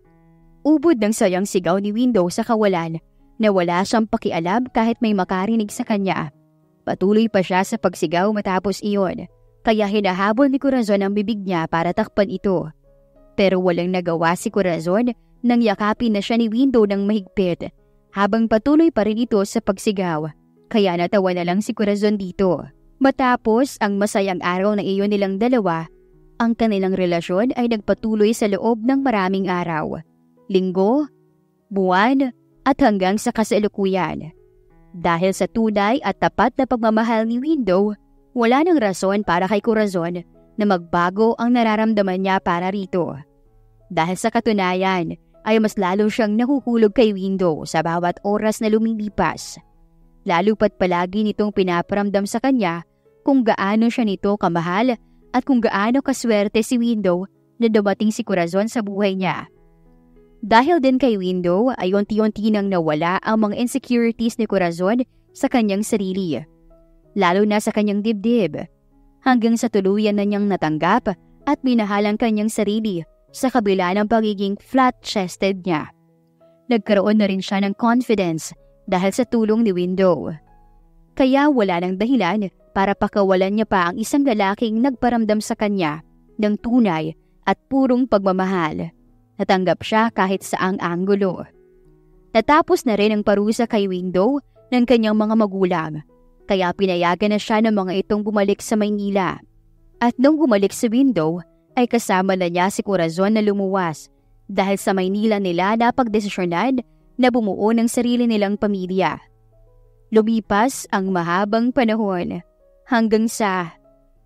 S1: Ubod ng sayang sigaw ni Window sa kawalan na wala siyang pakialam kahit may makarinig sa kanya. Patuloy pa siya sa pagsigaw matapos iyon, kaya hinahabol ni Corazon ang bibig niya para takpan ito. Pero walang nagawa si Corazon nang yakapin na siya ni Window ng mahigpit habang patuloy pa rin ito sa pagsigaw, kaya natawa na lang si Corazon dito. Matapos ang masayang araw na iyon nilang dalawa, ang kanilang relasyon ay nagpatuloy sa loob ng maraming araw. Linggo, buwan, at hanggang sa kasalukuyan. Dahil sa tunay at tapat na pagmamahal ni Window, wala nang rason para kay Corazon na magbago ang nararamdaman niya para rito. Dahil sa katunayan, ay mas lalo siyang nahuhulog kay Window sa bawat oras na lumilipas. Lalo pat palagi nitong pinaparamdam sa kanya kung gaano siya nito kamahal at kung gaano kaswerte si Window na dumating si Corazon sa buhay niya. Dahil din kay Window ay unti-unti nang nawala ang mga insecurities ni Corazon sa kanyang sarili, lalo na sa kanyang dibdib, hanggang sa tuluyan na niyang natanggap at minahal ang kanyang sarili sa kabila ng pagiging flat-chested niya. Nagkaroon na rin siya ng confidence dahil sa tulong ni Window. Kaya wala nang dahilan para pakawalan niya pa ang isang lalaking nagparamdam sa kanya ng tunay at purong pagmamahal. Natanggap siya kahit saang anggulo. Natapos na rin ang parusa kay Window ng kanyang mga magulang, kaya pinayagan na siya ng mga itong bumalik sa Maynila. At nung bumalik sa Window, ay kasama na niya si Corazon na lumuwas dahil sa Maynila nila napagdesisyonan na bumuo ng sarili nilang pamilya. Lumipas ang mahabang panahon hanggang sa...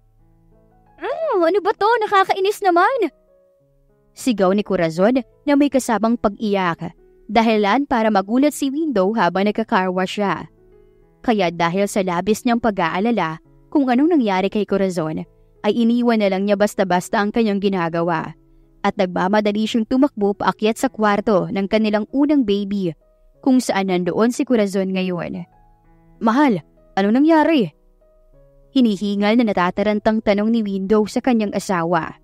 S1: Mm, ano ba to? Nakakainis naman! Sigaw ni Corazon na may kasabang pag-iyak, dahilan para magulat si Window habang nagkakarwash siya. Kaya dahil sa labis niyang pag-aalala kung anong nangyari kay Corazon, ay iniwan na lang niya basta-basta ang kanyang ginagawa at nagmamadali siyang tumakbo paakyat sa kwarto ng kanilang unang baby kung saan nandoon si Corazon ngayon. Mahal, anong nangyari? Hinihingal na natatarantang tanong ni Window sa kanyang asawa.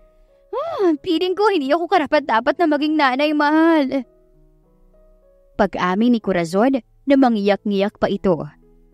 S1: Ah, piling ko hindi ako karapat-dapat na maging nanay, mahal. Pag-amin ni Corazon na mangiyak-ngiyak pa ito.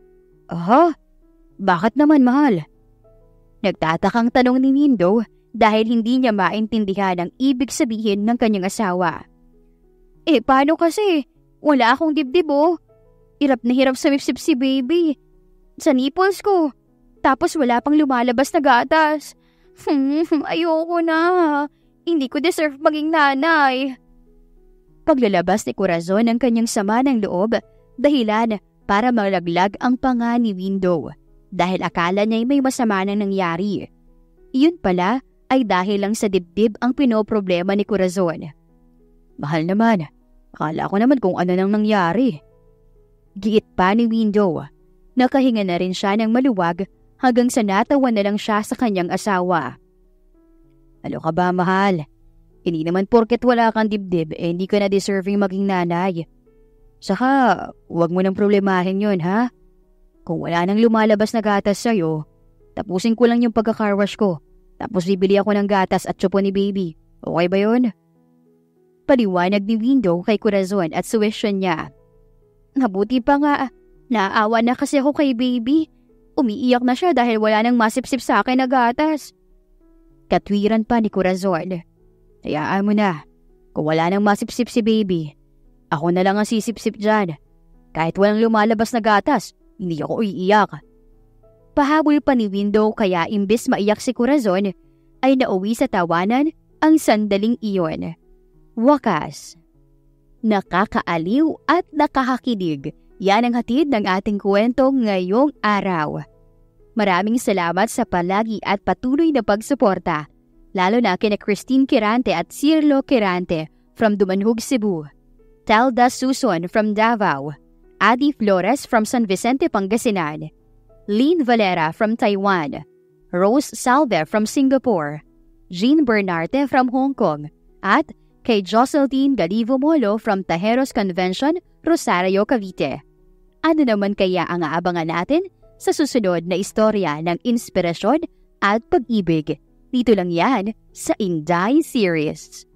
S1: Aha? Bakit naman, mahal? Nagtatakang tanong ni Window dahil hindi niya maintindihan ang ibig sabihin ng kanyang asawa. Eh, paano kasi? Wala akong dibdib, oh. Hirap na hirap sa sumipsip si baby. Sa nipples ko. Tapos wala pang lumalabas na gatas. Hmm, ayoko na. Hindi ko deserve maging nanay. Paglalabas ni Corazon ng kanyang sama ng loob, dahilan para malaglag ang panga ni Window dahil akala niya may masama nang nangyari. Iyon pala ay dahil lang sa dibdib ang pinoproblema ni Corazon. Mahal naman, akala ko naman kung ano nang nangyari. Giit pa ni Window. Nakahinga na rin siya ng maluwag hanggang sa natawa na lang siya sa kanyang asawa. Ano ka ba, mahal? Hindi naman porket wala kang dibdib, eh hindi ka na deserving maging nanay. Saka, huwag mo nang problemahin yun, ha? Kung wala nang lumalabas na gatas sa'yo, tapusin ko lang yung pagkakarwash ko. Tapos bibili ako ng gatas at tsupo ni baby. Okay ba yun? Paliwanag ni Window kay Corazon at suwesyon niya. Nabuti pa nga, naawa na kasi ako kay baby. Umiiyak na siya dahil wala nang masipsip sa akin na gatas. Katwiran pa ni Corazon. Hayaan mo na. Kung wala nang masipsip si baby, ako na lang ang sisipsip dyan. Kahit walang lumalabas na gatas, hindi ako iiyak. Pahabol pa ni Window kaya imbes maiyak si Corazon, ay nauwi sa tawanan ang sandaling iyon. Wakas. Nakakaaliw at nakakakilig. Yan ang hatid ng ating kwento ngayong araw. Maraming salamat sa palagi at patuloy na pagsuporta, lalo na kina Christine Quirante at Cirlo Quirante from Dumanhog, Cebu, Telda Suson from Davao, Adi Flores from San Vicente, Pangasinan, Lynn Valera from Taiwan, Rose Salve from Singapore, Jean Bernarte from Hong Kong, at kay Jocelyn Galivo Molo from Tajeros Convention, Rosario, Cavite. Ano naman kaya ang aabangan natin sa susunod na istorya ng inspirasyon at pag-ibig? Dito lang yan sa Inday Series.